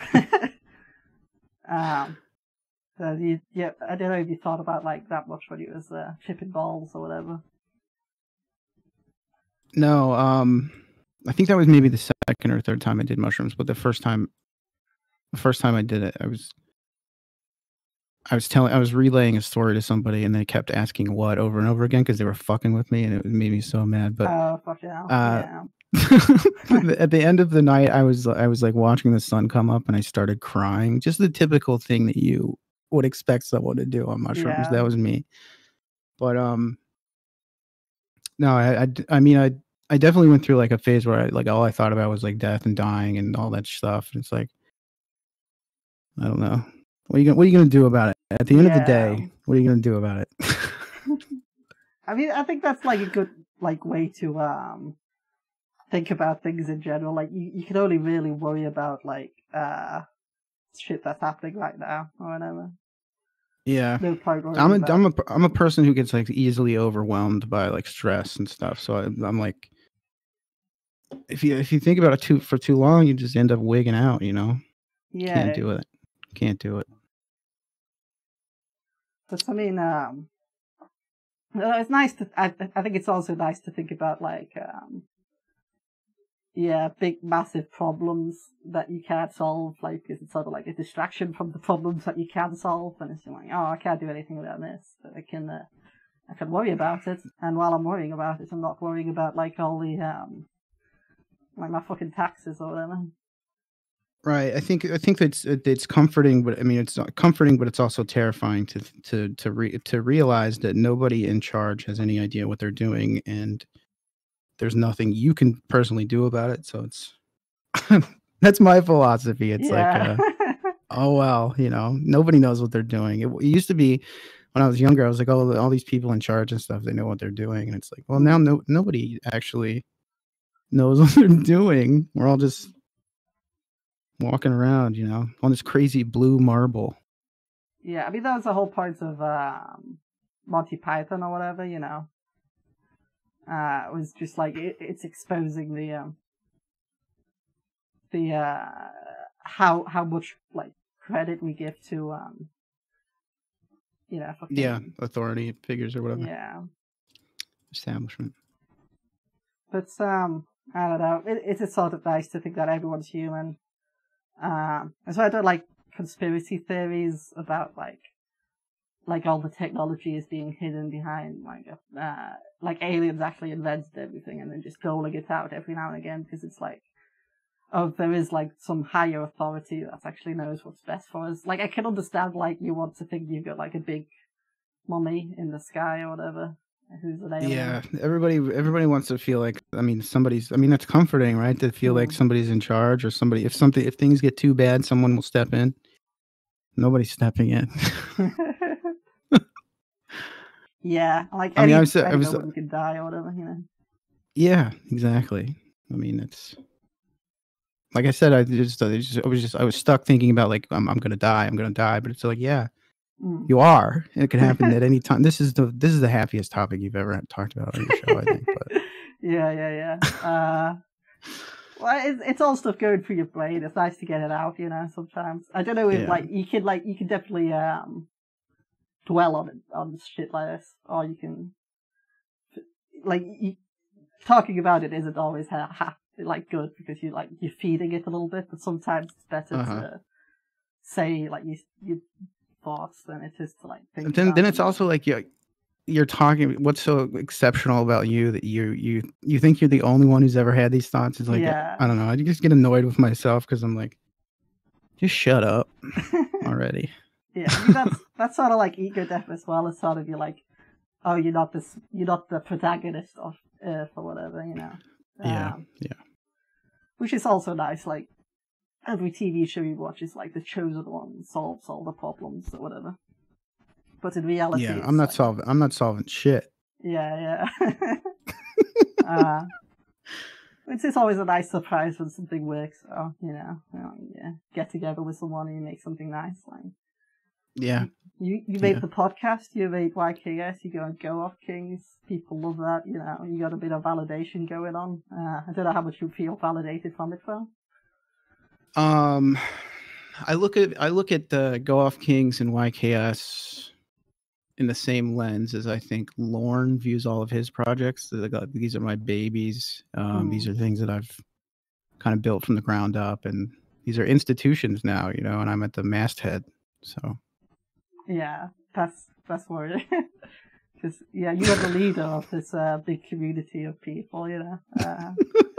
um. So you, yeah, I don't know if you thought about like that much when you was uh, chipping balls or whatever. No, um, I think that was maybe the second or third time I did mushrooms, but the first time, the first time I did it, I was, I was telling, I was relaying a story to somebody, and they kept asking what over and over again because they were fucking with me, and it made me so mad. But Oh, fuck yeah. uh, yeah. at the end of the night, I was, I was like watching the sun come up, and I started crying. Just the typical thing that you would expect someone to do on mushrooms. Yeah. That was me. But um, no, I, I, I mean, I, I definitely went through like a phase where I like all I thought about was like death and dying and all that stuff. And it's like, I don't know. What are you gonna, what are you gonna do about it? At the end of the Yeah. day, what are you gonna do about it? I mean, I think that's like a good like way to um think about things in general. Like you, you can only really worry about like uh shit that's happening right now or whatever. Yeah, No point worrying I'm a, about. I'm a, I'm a person who gets like easily overwhelmed by like stress and stuff. So I, I'm like, if you if you think about it too for too long, you just end up wigging out. You know, Yeah. can't do it. Can't do it. But I mean, um, uh, it's nice to. I I think it's also nice to think about like, um, yeah, big massive problems that you can't solve. Like, because it's sort of like a distraction from the problems that you can solve, and it's like, oh, I can't do anything about this, but I can, uh, I can worry about it. And while I'm worrying about it, I'm not worrying about like all the um, like my fucking taxes or whatever. Right. I think I think that's it's comforting, but I mean it's not comforting, but it's also terrifying to to to re, to realize that nobody in charge has any idea what they're doing, and there's nothing you can personally do about it. So it's that's my philosophy. It's Yeah. like, uh, oh well, you know, nobody knows what they're doing. It, it used to be when I was younger, I was like, oh, all these people in charge and stuff, they know what they're doing, and it's like, well, now no nobody actually knows what they're doing. We're all just walking around, you know, on this crazy blue marble. Yeah, I mean that was the whole point of um, Monty Python or whatever, you know. Uh, it was just like it, it's exposing the um, the uh, how how much like credit we give to um, you know, fucking, Yeah, authority figures or whatever. yeah. Establishment. But um, I don't know. It, it is sort of nice to think that everyone's human. Um, and so I don't like conspiracy theories about like, like all the technology is being hidden behind like, a, uh, like aliens actually invented everything and then just doling it out every now and again because it's like, oh, there is like some higher authority that actually knows what's best for us. Like I can understand like you want to think you've got like a big mummy in the sky or whatever. Who's an alien. Yeah, everybody everybody wants to feel like, I mean, somebody's, I mean, that's comforting, right? To feel like somebody's in charge, or somebody, if something, if things get too bad, someone will step in. Nobody's stepping in. Yeah, like I mean, any, I was- I was- anyone can die or whatever, you know. Yeah, exactly. I mean, it's like I said, I just, I just, I was just, I was stuck thinking about like, I'm, I'm gonna die, I'm gonna die, but it's like, yeah, Mm. you are, and it can happen at any time. This is the, this is the happiest topic you've ever talked about on your show, I think. But Yeah, yeah, yeah. Uh, well, it's, it's all stuff going through your brain. It's nice to get it out, you know. Sometimes I don't know if Yeah. like you can like you can definitely um dwell on it on shit like this, or you can like you, talking about it isn't always ha- ha- like good because you like you're feeding it a little bit, but sometimes it's better Uh-huh. to say like you your thoughts than it is to like think. But then, about then it's them. also like you're, you're talking. What's so exceptional about you that you you you think you're the only one who's ever had these thoughts? It's like, Yeah. I don't know. I just get annoyed with myself because I'm like, just shut up already. Yeah, I mean, that's that's sort of like ego death as well. It's sort of you're like, oh, you're not this, you're not the protagonist of Earth or whatever, you know. Yeah, Um, yeah. Which is also nice. Like every T V show you watch is like the chosen one solves all the problems or whatever. But in reality, Yeah, it's I'm not like- solving. I'm not solving shit. Yeah, yeah. uh, It's just always a nice surprise when something works. Or, you know, you know, yeah, get together with someone and you make something nice. Like, yeah. You you made Yeah. the podcast, you made Y K S, you go and Go Off Kings. People love that, you know. You got a bit of validation going on. Uh, I don't know how much you feel validated from it, though. Um, I look at I look at the Go Off Kings and Y K S in the same lens as I think Lorne views all of his projects. They're like, these are my babies. Um, Mm. These are things that I've kind of built from the ground up, and these are institutions now, you know. And I'm at the masthead, so Yeah, that's that's worrying. Because, yeah, you are the leader of this uh, big community of people, you know. Uh,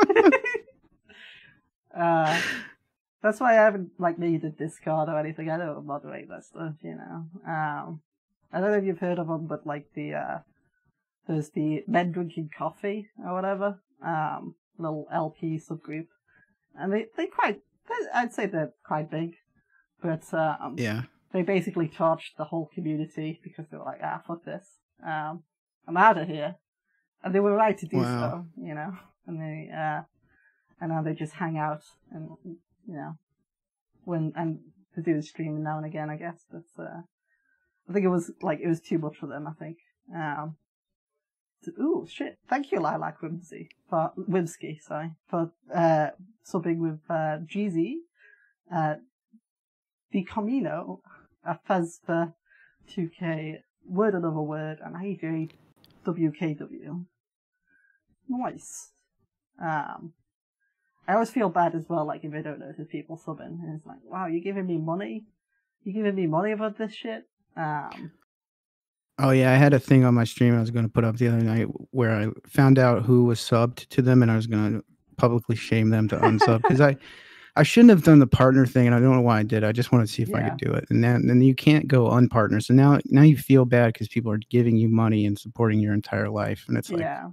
uh, that's why I haven't, like, made a Discord or anything. I don't moderate that stuff, you know. Um, I don't know if you've heard of them, but, like, the, uh, there's the Men Drinking Coffee or whatever, um, little L P subgroup. And they, they quite, I'd say they're quite big. But, um, yeah. they basically torched the whole community because they were like, ah, fuck this. Um, I'm out of here. And they were right to do Wow. so, you know. And they, uh, and now they just hang out and, you know, when, and to do the streaming now and again, I guess. But, uh, I think it was, like, it was too much for them, I think. Um, to, ooh, shit. Thank you, Lilac Whimsy, for, Whimsky, sorry, for, uh, subbing with, uh, G Z, uh, the Camino, a Fez for two K, Word Another Word, and A J W K W. Nice. Um, I always feel bad as well, like, if I don't notice people subbing, and it's like, wow, you're giving me money? You're giving me money about this shit? Um, Oh yeah, I had a thing on my stream I was going to put up the other night where I found out who was subbed to them, and I was going to publicly shame them to unsub because I, I shouldn't have done the partner thing, and I don't know why I did. I just wanted to see if I Yeah. could do it, and then then you can't go unpartner. So now now you feel bad because people are giving you money and supporting your entire life, and it's like, yeah.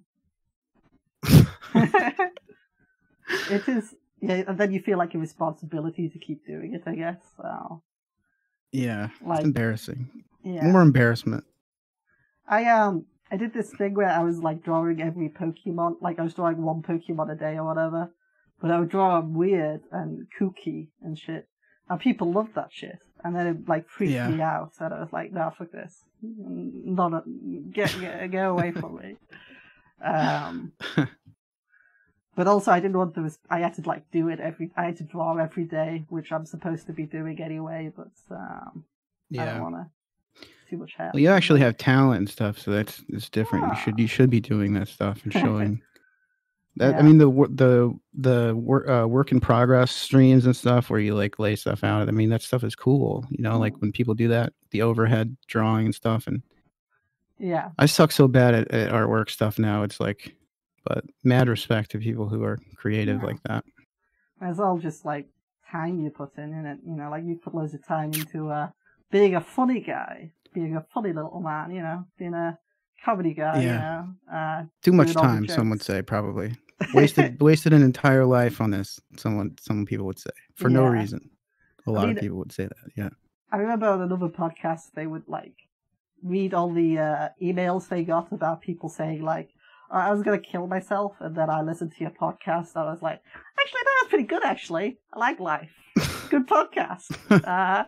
It is, yeah, and then you feel like a responsibility to keep doing it, I guess. So, yeah, Like- it's embarrassing. yeah. More embarrassment. I um I did this thing where I was like drawing every Pokemon, like I was drawing one Pokemon a day or whatever, but I would draw them weird and kooky and shit, and people loved that shit, and then it like freaked Yeah. me out, and I was like, no, fuck this, not a, get, get go away from me. Um, but also I didn't want to. I had to like do it every. I had to draw every day, which I'm supposed to be doing anyway, but um, I don't Yeah. want to. Too much hair. Well, you actually have talent and stuff, so that's it's different. You should you should be doing that stuff and showing. That I Yeah. mean the wor- the the work uh, work in progress streams and stuff where you like lay stuff out. I mean that stuff is cool. You know, like when people do that, the overhead drawing and stuff. And Yeah. I suck so bad at, at artwork stuff now. It's like, but mad respect to people who are creative Yeah. like that. It's all just like time you put in, in it. You know, like you put loads of time into uh, being a funny guy, being a funny little man. You know, being a comedy guy. Yeah. You know, uh, Too much doing all the time, some would jokes. say, probably wasted wasted an entire life on this. Someone some people would say for no Yeah. reason. A lot mean, of people would say that. Yeah. I remember on another podcast they would like read all the uh, emails they got about people saying like, oh, I was gonna kill myself, and then I listened to your podcast. And I was like, actually, that was pretty good. Actually, I like life. Good podcast. uh,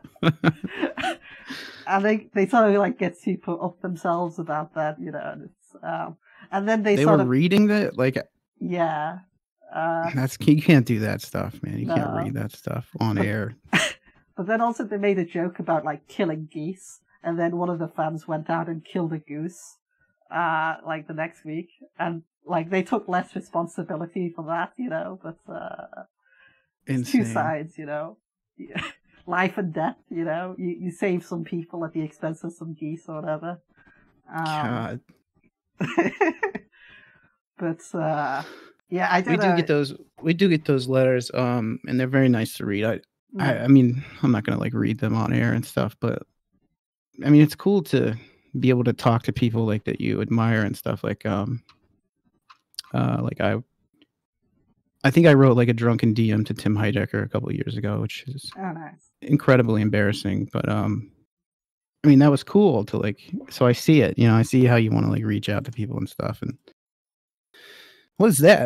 and they they sort of like get super up themselves about that, you know. And it's um, and then they, They sort were of reading that like yeah. Uh, that's you can't do that stuff, man. You can't No. read that stuff on But- air. But then also they made a joke about like killing geese, and then one of the fans went out and killed a goose, uh, like the next week, and like they took less responsibility for that, you know. But uh, it's two Insane. sides, you know, life and death, you know. You you save some people at the expense of some geese or whatever. Um, God. but uh, yeah, I don't We do know. get those we do get those letters, um, and they're very nice to read. I I, Mm. I mean, I'm not gonna like read them on air and stuff, but I mean, it's cool to be able to talk to people like that you admire and stuff. Like, um, uh, like I, I think I wrote like a drunken D M to Tim Heidecker a couple of years ago, which is Oh, nice. incredibly embarrassing. But um, I mean, that was cool to like. So I see it, you know, I see how you want to like reach out to people and stuff, and What is that?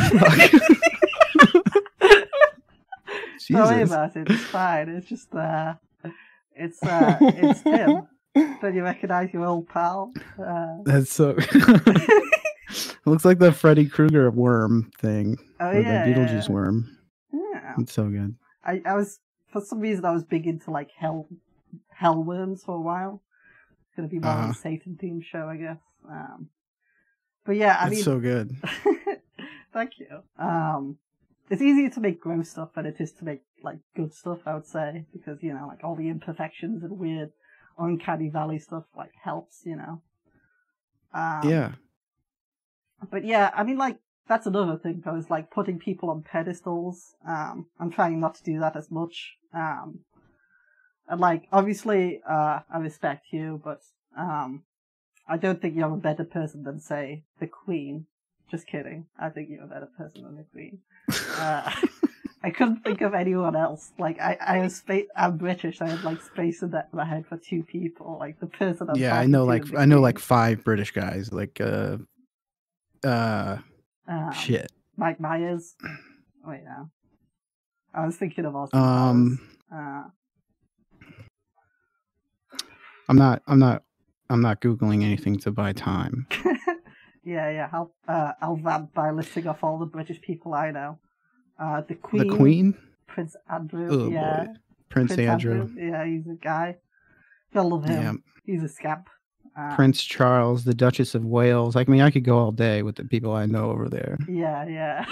Don't worry Jesus. about it. It's fine. It's just uh, it's uh, it's Tim. Don't you recognise your old pal? Uh, That's so. It looks like the Freddy Krueger worm thing. Oh, or yeah, the yeah, Beetlejuice yeah. worm. yeah. It's so good. I, I was for some reason I was big into like hell hell worms for a while. It's gonna be more Uh-huh. of a Satan themed show, I guess. Um, but yeah, I It's mean, so good. thank you. Um, it's easier to make gross stuff than it is to make like good stuff, I would say, because you know, like all the imperfections and weird, uncanny valley stuff like helps, you know. Um, Yeah. But yeah, I mean, like that's another thing. Though, is like putting people on pedestals. Um, I'm trying not to do that as much. Um, and like obviously, uh, I respect you, but um, I don't think you're a better person than say the Queen. Just kidding. I think you're a better person than the Queen. Uh, I couldn't think of anyone else. Like I, I was spa- I'm British. I had like space in that in my head for two people. Like the person. I'm Yeah, I talking know to like is the I know Queen. like five British guys. Like uh uh Um, shit. Mike Myers. Wait, no. I was thinking of Austin Um Powers. Uh, I'm not I'm not I'm not Googling anything to buy time. yeah, yeah. I'll, uh, I'll vamp by listing off all the British people I know. Uh, the Queen. The Queen? Prince Andrew. Oh yeah. boy. Prince, Andrew. Yeah, he's a guy. Gotta love him. Yeah. He's a scamp. Uh, Prince Charles, the Duchess of Wales. Like, I mean, I could go all day with the people I know over there. Yeah, yeah.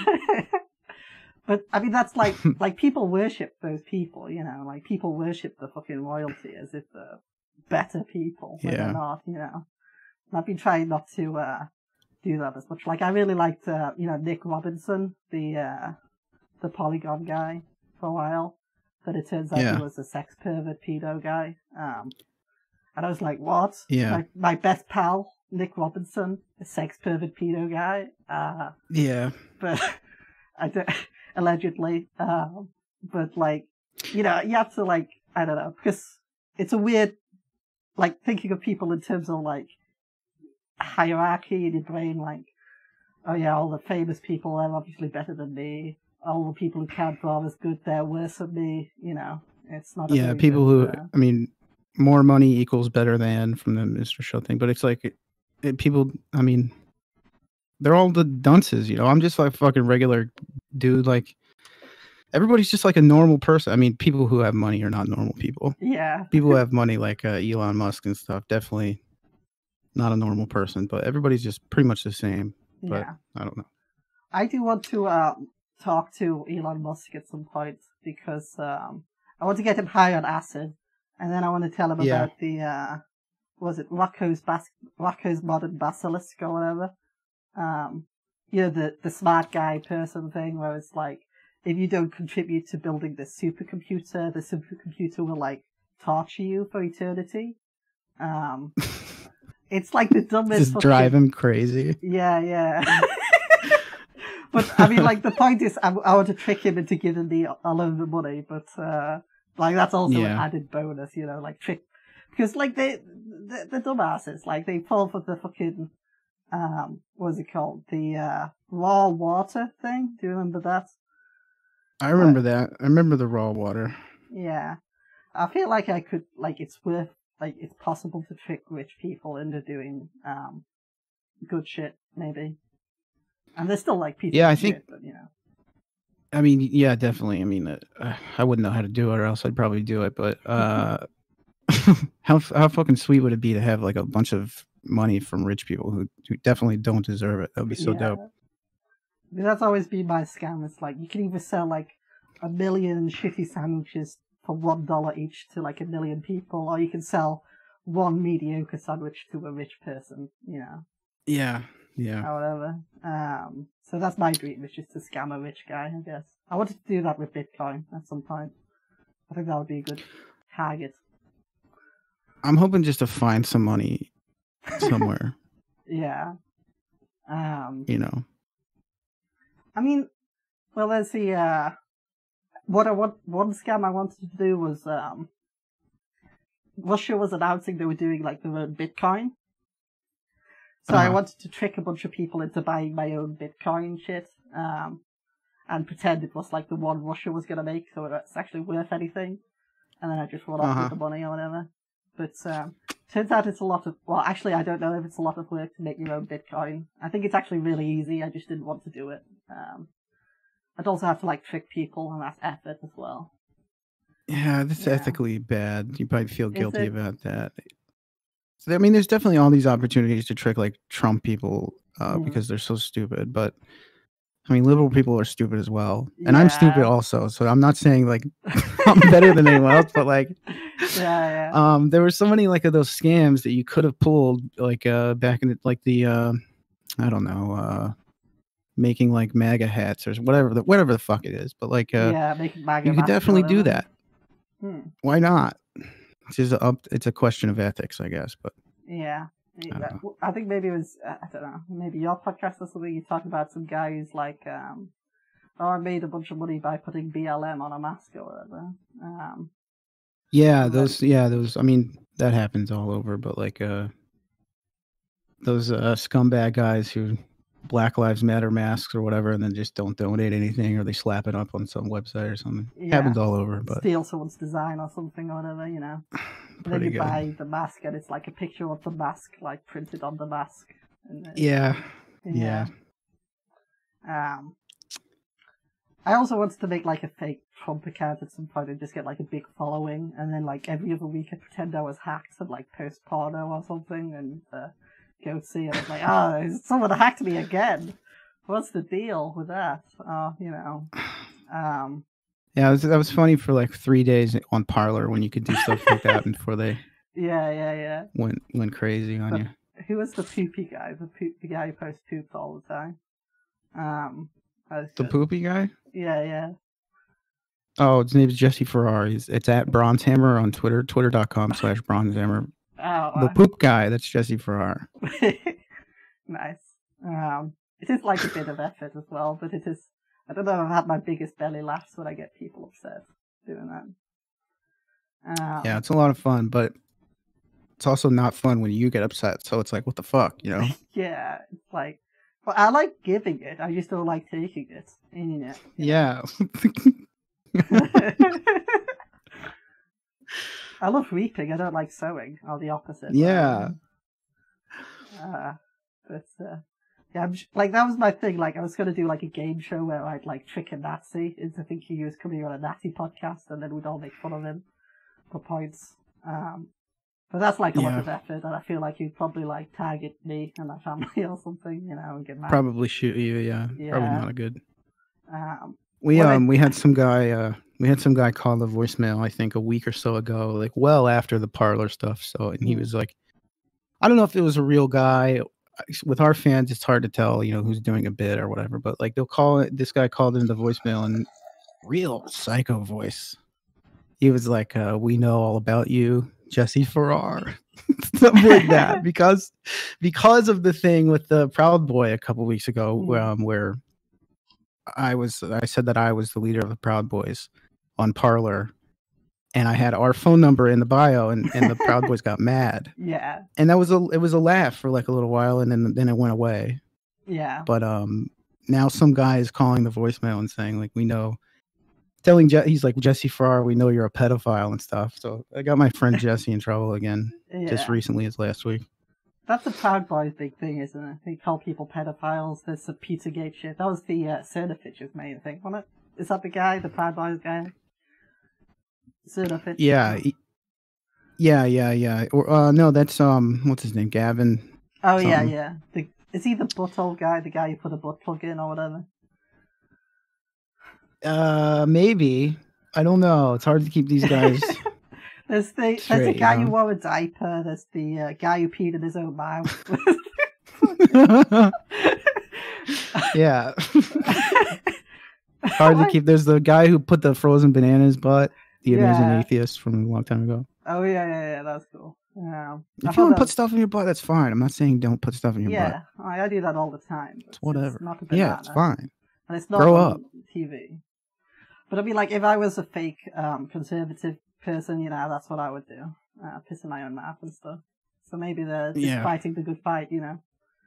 But I mean, that's like like people worship those people, you know, like people worship the fucking royalty as if they're better people when Yeah. they're not, you know. And I've been trying not to uh, do that as much. Like I really liked, uh, you know, Nick Robinson, the uh, the Polygon guy, for a while. But it turns out Yeah. he was a sex pervert pedo guy. Um, and I was like, what? Yeah. My, my best pal, Nick Robinson, a sex pervert pedo guy. Uh, Yeah. but I don't, allegedly. Um, but like, you know, you have to like, I don't know, because it's a weird, like thinking of people in terms of like hierarchy in your brain, like, oh yeah, all the famous people are obviously better than me. All the people who can't draw as good, they're worse than me. You know, it's not. A Yeah, very people good, who uh, I mean, more money equals better than from the Mister Show thing, but it's like it, it, people. I mean, they're all the dunces, you know. I'm just like a fucking regular dude. Like everybody's just like a normal person. I mean, people who have money are not normal people. Yeah. People who have money, like uh, Elon Musk and stuff, definitely not a normal person. But everybody's just pretty much the same. But Yeah. I don't know. I do want to uh, talk to Elon Musk at some point because um, I want to get him high on acid, and then I want to tell him Yeah. about the uh, was it Rocco's Bas- Rocco's Modern Basilisk or whatever. Um, you know, the the smart guy person thing where it's like, if you don't contribute to building the supercomputer, the supercomputer will like torture you for eternity. Um, it's like the dumbest. Just fucking- drive him crazy. Yeah, yeah. But I mean, like the point is, I, I want to trick him into giving me all of the money, but uh, like that's also an Yeah. added bonus, you know, like trick because like they the, the dumbasses, like they fall for the fucking um, what is it called, the uh, raw water thing? Do you remember that? I remember that. I remember the raw water. Yeah, I feel like I could like it's worth like it's possible to trick rich people into doing um good shit, maybe. And they're still like pieces Yeah, of I think- shit, but you know. I mean, yeah, definitely. I mean, uh, I wouldn't know how to do it, or else I'd probably do it. But uh, how how fucking sweet would it be to have like a bunch of money from rich people who, who definitely don't deserve it? That would be so Yeah. dope. I mean, that's always been my scam. It's like you can either sell like a million shitty sandwiches for one dollar each to like a million people, or you can sell one mediocre sandwich to a rich person. You know. Yeah, yeah. Or whatever. Um, so that's my dream, is just to scam a rich guy, I guess. I wanted to do that with Bitcoin at some point. I think that would be a good target. I'm hoping just to find some money somewhere. Yeah. Um, You know. I mean, well, there's the, uh, what I want, one scam I wanted to do was, um, Russia was announcing they were doing like their own Bitcoin. So I Uh-huh. wanted to trick a bunch of people into buying my own Bitcoin shit, um, and pretend it was like the one Russia was going to make, so it's actually worth anything. And then I just run off Uh-huh. with the money or whatever. But um, turns out it's a lot of, well, actually I don't know if it's a lot of work to make your own Bitcoin. I think it's actually really easy, I just didn't want to do it. Um, I'd also have to like trick people, and that's effort as well. Yeah, that's Yeah. ethically bad. You probably feel Is guilty it? about that. So, I mean, there's definitely all these opportunities to trick like Trump people uh, Mhm. because they're so stupid. But I mean, liberal people are stupid as well, and I'm stupid Yeah. also. So I'm not saying like I'm better than anyone else, but like, Yeah, yeah. um, there were so many like of those scams that you could have pulled like uh back in the, like the uh, I don't know, uh, making like MAGA hats or whatever the whatever the fuck it is. But like, uh, yeah, making MAGA you could masks or definitely do whatever. that. Hmm. Why not? It's just up. It's a question of ethics, I guess. But Yeah. don't Yeah, well, I think maybe it was, uh, I don't know, maybe your podcast or something, you talked about some guy who's like, um, oh, I made a bunch of money by putting B L M on a mask or whatever. Um, yeah, and then- those. Yeah, those. I mean, that happens all over. But like, uh, those uh, scumbag guys who Black Lives Matter masks or whatever, and then just don't donate anything, or they slap it up on some website or something. Yeah. Happens all over. But steal someone's design or something or whatever, you know. And then Pretty you good. buy the mask and it's like a picture of the mask, like printed on the mask. And then, yeah, yeah. Um, I also wanted to make like a fake Trump account at some point and just get like a big following, and then like every other week I pretend I was hacked and like post porno or something and uh, go see it. It's like, oh, someone hacked me again. What's the deal with that? Oh, you know. Um, Yeah, it was, that was funny for like three days on Parler when you could do stuff like that before they yeah, yeah, yeah. went went crazy on But you. who was the poopy guy? The poop, the guy who posts poops all the time. Um, I was The just- poopy guy? Yeah, yeah. Oh, his name is Jesse Farrar. He's, it's at Bronzehammer on Twitter, twitter.com slash Bronzehammer. Oh, The wow. poop guy, that's Jesse Farrar. Nice. Um, it is like a bit of effort as well, but it is. I don't know if I've had my biggest belly laughs when I get people upset doing that. Um, Yeah, it's a lot of fun, but it's also not fun when you get upset. So it's like, what the fuck, you know? yeah, it's like, well, I like giving it. I just don't like taking it. You know. Yeah. I love reaping. I don't like sowing, or the opposite. Yeah. Uh, but uh, yeah, I'm j- like that was my thing. Like I was gonna do like a game show where I'd like trick a Nazi into thinking he was coming on a Nazi podcast, and then we'd all make fun of him for points. Um, but that's like a lot Yeah. of effort, and I feel like he'd probably like target me and my family or something, you know, and get mad. Probably shoot you, yeah. Probably Yeah. not a good. Um, We What I- um we had some guy uh we had some guy call the voicemail I think a week or so ago, like well after the Parler stuff. So and he Mm. was like, I don't know if it was a real guy. With our fans, it's hard to tell, you know, who's doing a bit or whatever. But like they'll call it. This guy called into the voicemail and real psycho voice. He was like, uh, "We know all about you, Jesse Farrar," something like that, because because of the thing with the Proud Boy a couple weeks ago, Mm. um, where I was I said that I was the leader of the Proud Boys on Parler, and I had our phone number in the bio, and, and the Proud Boys got mad, yeah, and that was a it was a laugh for like a little while, and then then it went away. yeah. But um, now some guy is calling the voicemail and saying like, we know, telling Je- he's like, Jesse Farrar, we know you're a pedophile and stuff. So I got my friend Jesse in trouble again just Yeah. recently as last week. That's the Proud Boys' big thing, isn't it? They call people pedophiles. There's some Pizzagate shit. That was the uh, Cernafitch's main thing, wasn't it? Is that the guy, the Proud Boys guy? Cernafitch? Yeah, he- yeah, yeah, yeah. Or uh, no, that's um, what's his name, Gavin. Oh, yeah, something. yeah. The, is he the butthole guy, the guy who put a butt plug in or whatever? Uh, maybe. I don't know. It's hard to keep these guys. There's the there's the Straight, guy you know? who wore a diaper. There's the uh, guy who peed in his own mouth. Yeah. Hard to keep. There's the guy who put the frozen banana in his butt, the amazing Yeah. atheist from a long time ago. Oh yeah, yeah, yeah. That's cool. Yeah. I If you thought want that to put was- stuff in your butt, that's fine. I'm not saying don't put stuff in your yeah, butt. I, I do that all the time. But It's whatever. not a Yeah, it's banana. fine. And it's not Grow on up. T V. But I mean, like, if I was a fake um, conservative person, you know, that's what I would do. Uh, piss in my own mouth and stuff. So maybe they're just Yeah. fighting the good fight, you know.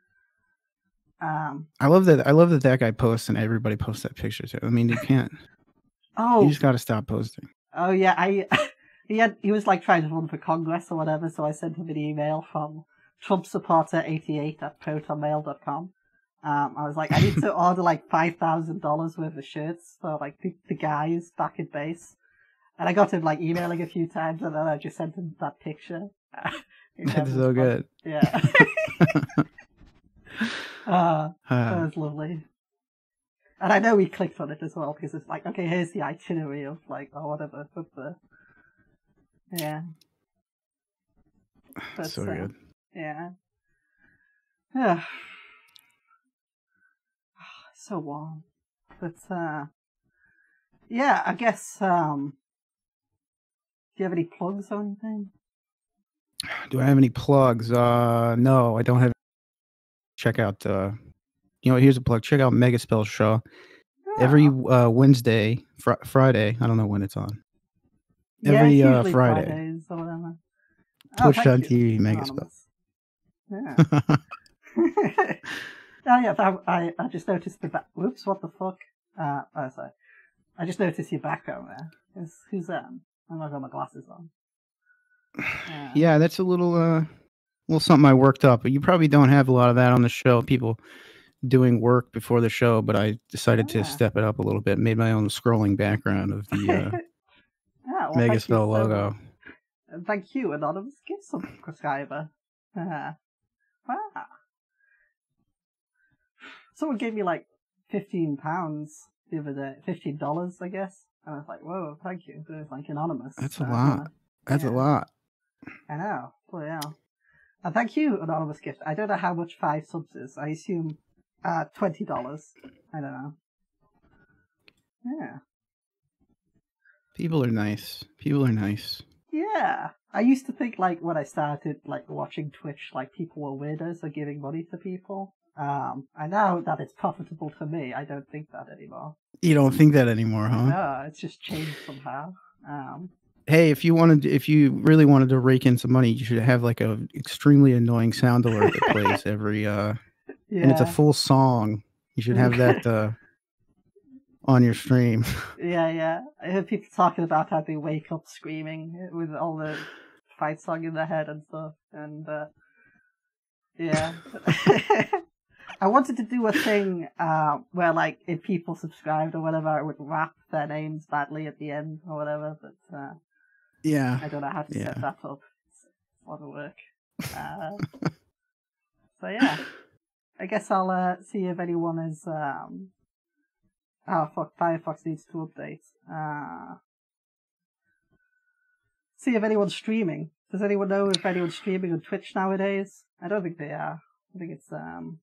Um, I love that. I love that that guy posts and everybody posts that picture too. I mean, you can't. oh, You just got to stop posting. oh yeah, I he had he was like trying to run for Congress or whatever, so I sent him an email from Trump supporter eighty-eight at protonmail dot com. Um, I was like, I need to order like five thousand dollars worth of shirts for like the, the guys back in base, and I got him like emailing a few times, and then I just sent him that picture. That's so good. Yeah. uh, Uh, that was lovely. And I know he clicked on it as well, because it's like, okay, here's the itinerary of like, or whatever, of the, yeah. But, so uh, good. Yeah. Yeah. So warm. But, uh, yeah, I guess, um, do you have any plugs or anything? Do I have any plugs? Uh, no, I don't have. Check out. Uh, you know, here's a plug. Check out Megaspell Show every uh, Wednesday, fr- Friday. I don't know when it's on. Every yeah, it's uh, usually Friday. Fridays or whatever. Twitch Oh, dot thank T V you, Megaspell. Anonymous. Yeah. Oh yeah, I, I I just noticed the back. Whoops, what the fuck? Uh, oh sorry. I just noticed your background there. Who's, who's that? I'm not got my glasses on. Uh, Yeah, that's a little uh, little something I worked up. But you probably don't have a lot of that on the show. People doing work before the show, but I decided Yeah. to step it up a little bit. Made my own scrolling background of the uh, yeah, well, thank you Megaspell so logo. much. And thank you, Anonymous Gift subscriber. Uh, wow. Someone gave me like fifteen pounds the other day, fifteen dollars, I guess. And I was like, "Whoa, thank you." But it was like anonymous. That's a Uh, lot. That's a lot. I know. Oh yeah. And thank you, Anonymous Gift. I don't know how much five subs is. I assume uh twenty dollars. I don't know. Yeah. People are nice. People are nice. Yeah. I used to think like when I started like watching Twitch, like people were weirdos for giving money to people. Um, and now that it's profitable for me, I don't think that anymore. You don't think that anymore, huh? No, it's just changed somehow. Um, Hey, if you wanted, if you really wanted to rake in some money, you should have like a extremely annoying sound alert that plays every, uh, and it's a Yeah. full song. You should have that uh, on your stream. yeah, yeah. I heard people talking about how they wake up screaming with all the fight song in their head and stuff. And uh, yeah, I wanted to do a thing uh, where, like, if people subscribed or whatever, I would rap their names badly at the end or whatever. But uh, Yeah. I don't know how to Yeah. set that up. It's a lot of work. Uh, so yeah, I guess I'll uh, see if anyone is. Um... Oh fuck! Firefox needs to update. Uh... See if anyone's streaming. Does anyone know if anyone's streaming on Twitch nowadays? I don't think they are. I think it's um.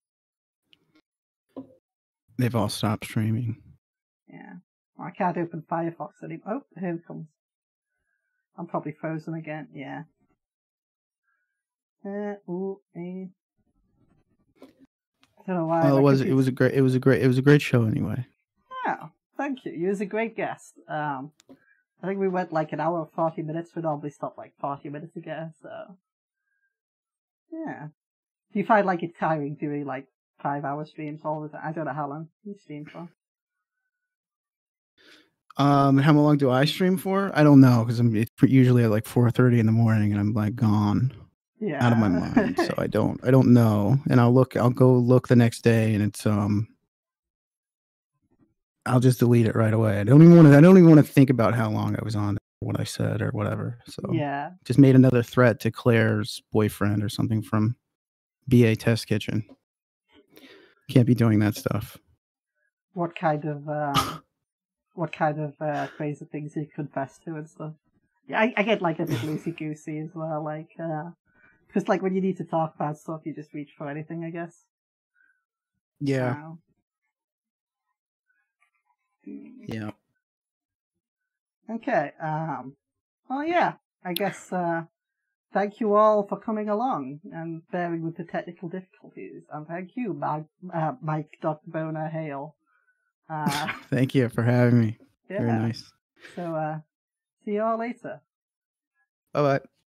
They've all stopped streaming. Yeah. Well, I can't open Firefox anymore. Oh, here it comes. I'm probably frozen again. Yeah. Uh, ooh, eh. I don't know why. Well, my it was it computer- was a great it was a great it was a great show anyway. Oh, thank you. You was a great guest. Um, I think we went like an hour and forty minutes. We normally stop like forty minutes ago. So, yeah. Do you find like it tiring doing like five hour streams all the time? I don't know how long you stream for. Um, how long do I stream for? I don't know because I'm it's usually at like four thirty in the morning and I'm like gone, Yeah. out of my mind. So I don't I don't know, and I'll look I'll go look the next day and it's um. I'll just delete it right away. I don't even want to. I don't even want to think about how long I was on, or what I said, or whatever. So Yeah. just made another threat to Claire's boyfriend or something from B A Test Kitchen. Can't be doing that stuff. What kind of um, what kind of uh, crazy things you confess to and stuff? Yeah, I, I get like a bit loosey goosey as well. Like, because like when you need to talk about stuff, you just reach for anything, I guess. Yeah. So, Yeah. Okay. Um. Well, yeah. I guess. Uh, thank you all for coming along and bearing with the technical difficulties, and thank you, Mike, uh, Mike Doctor Boner Hale. Uh, Thank you for having me. yeah. Very nice. So, uh, see you all later. Bye bye.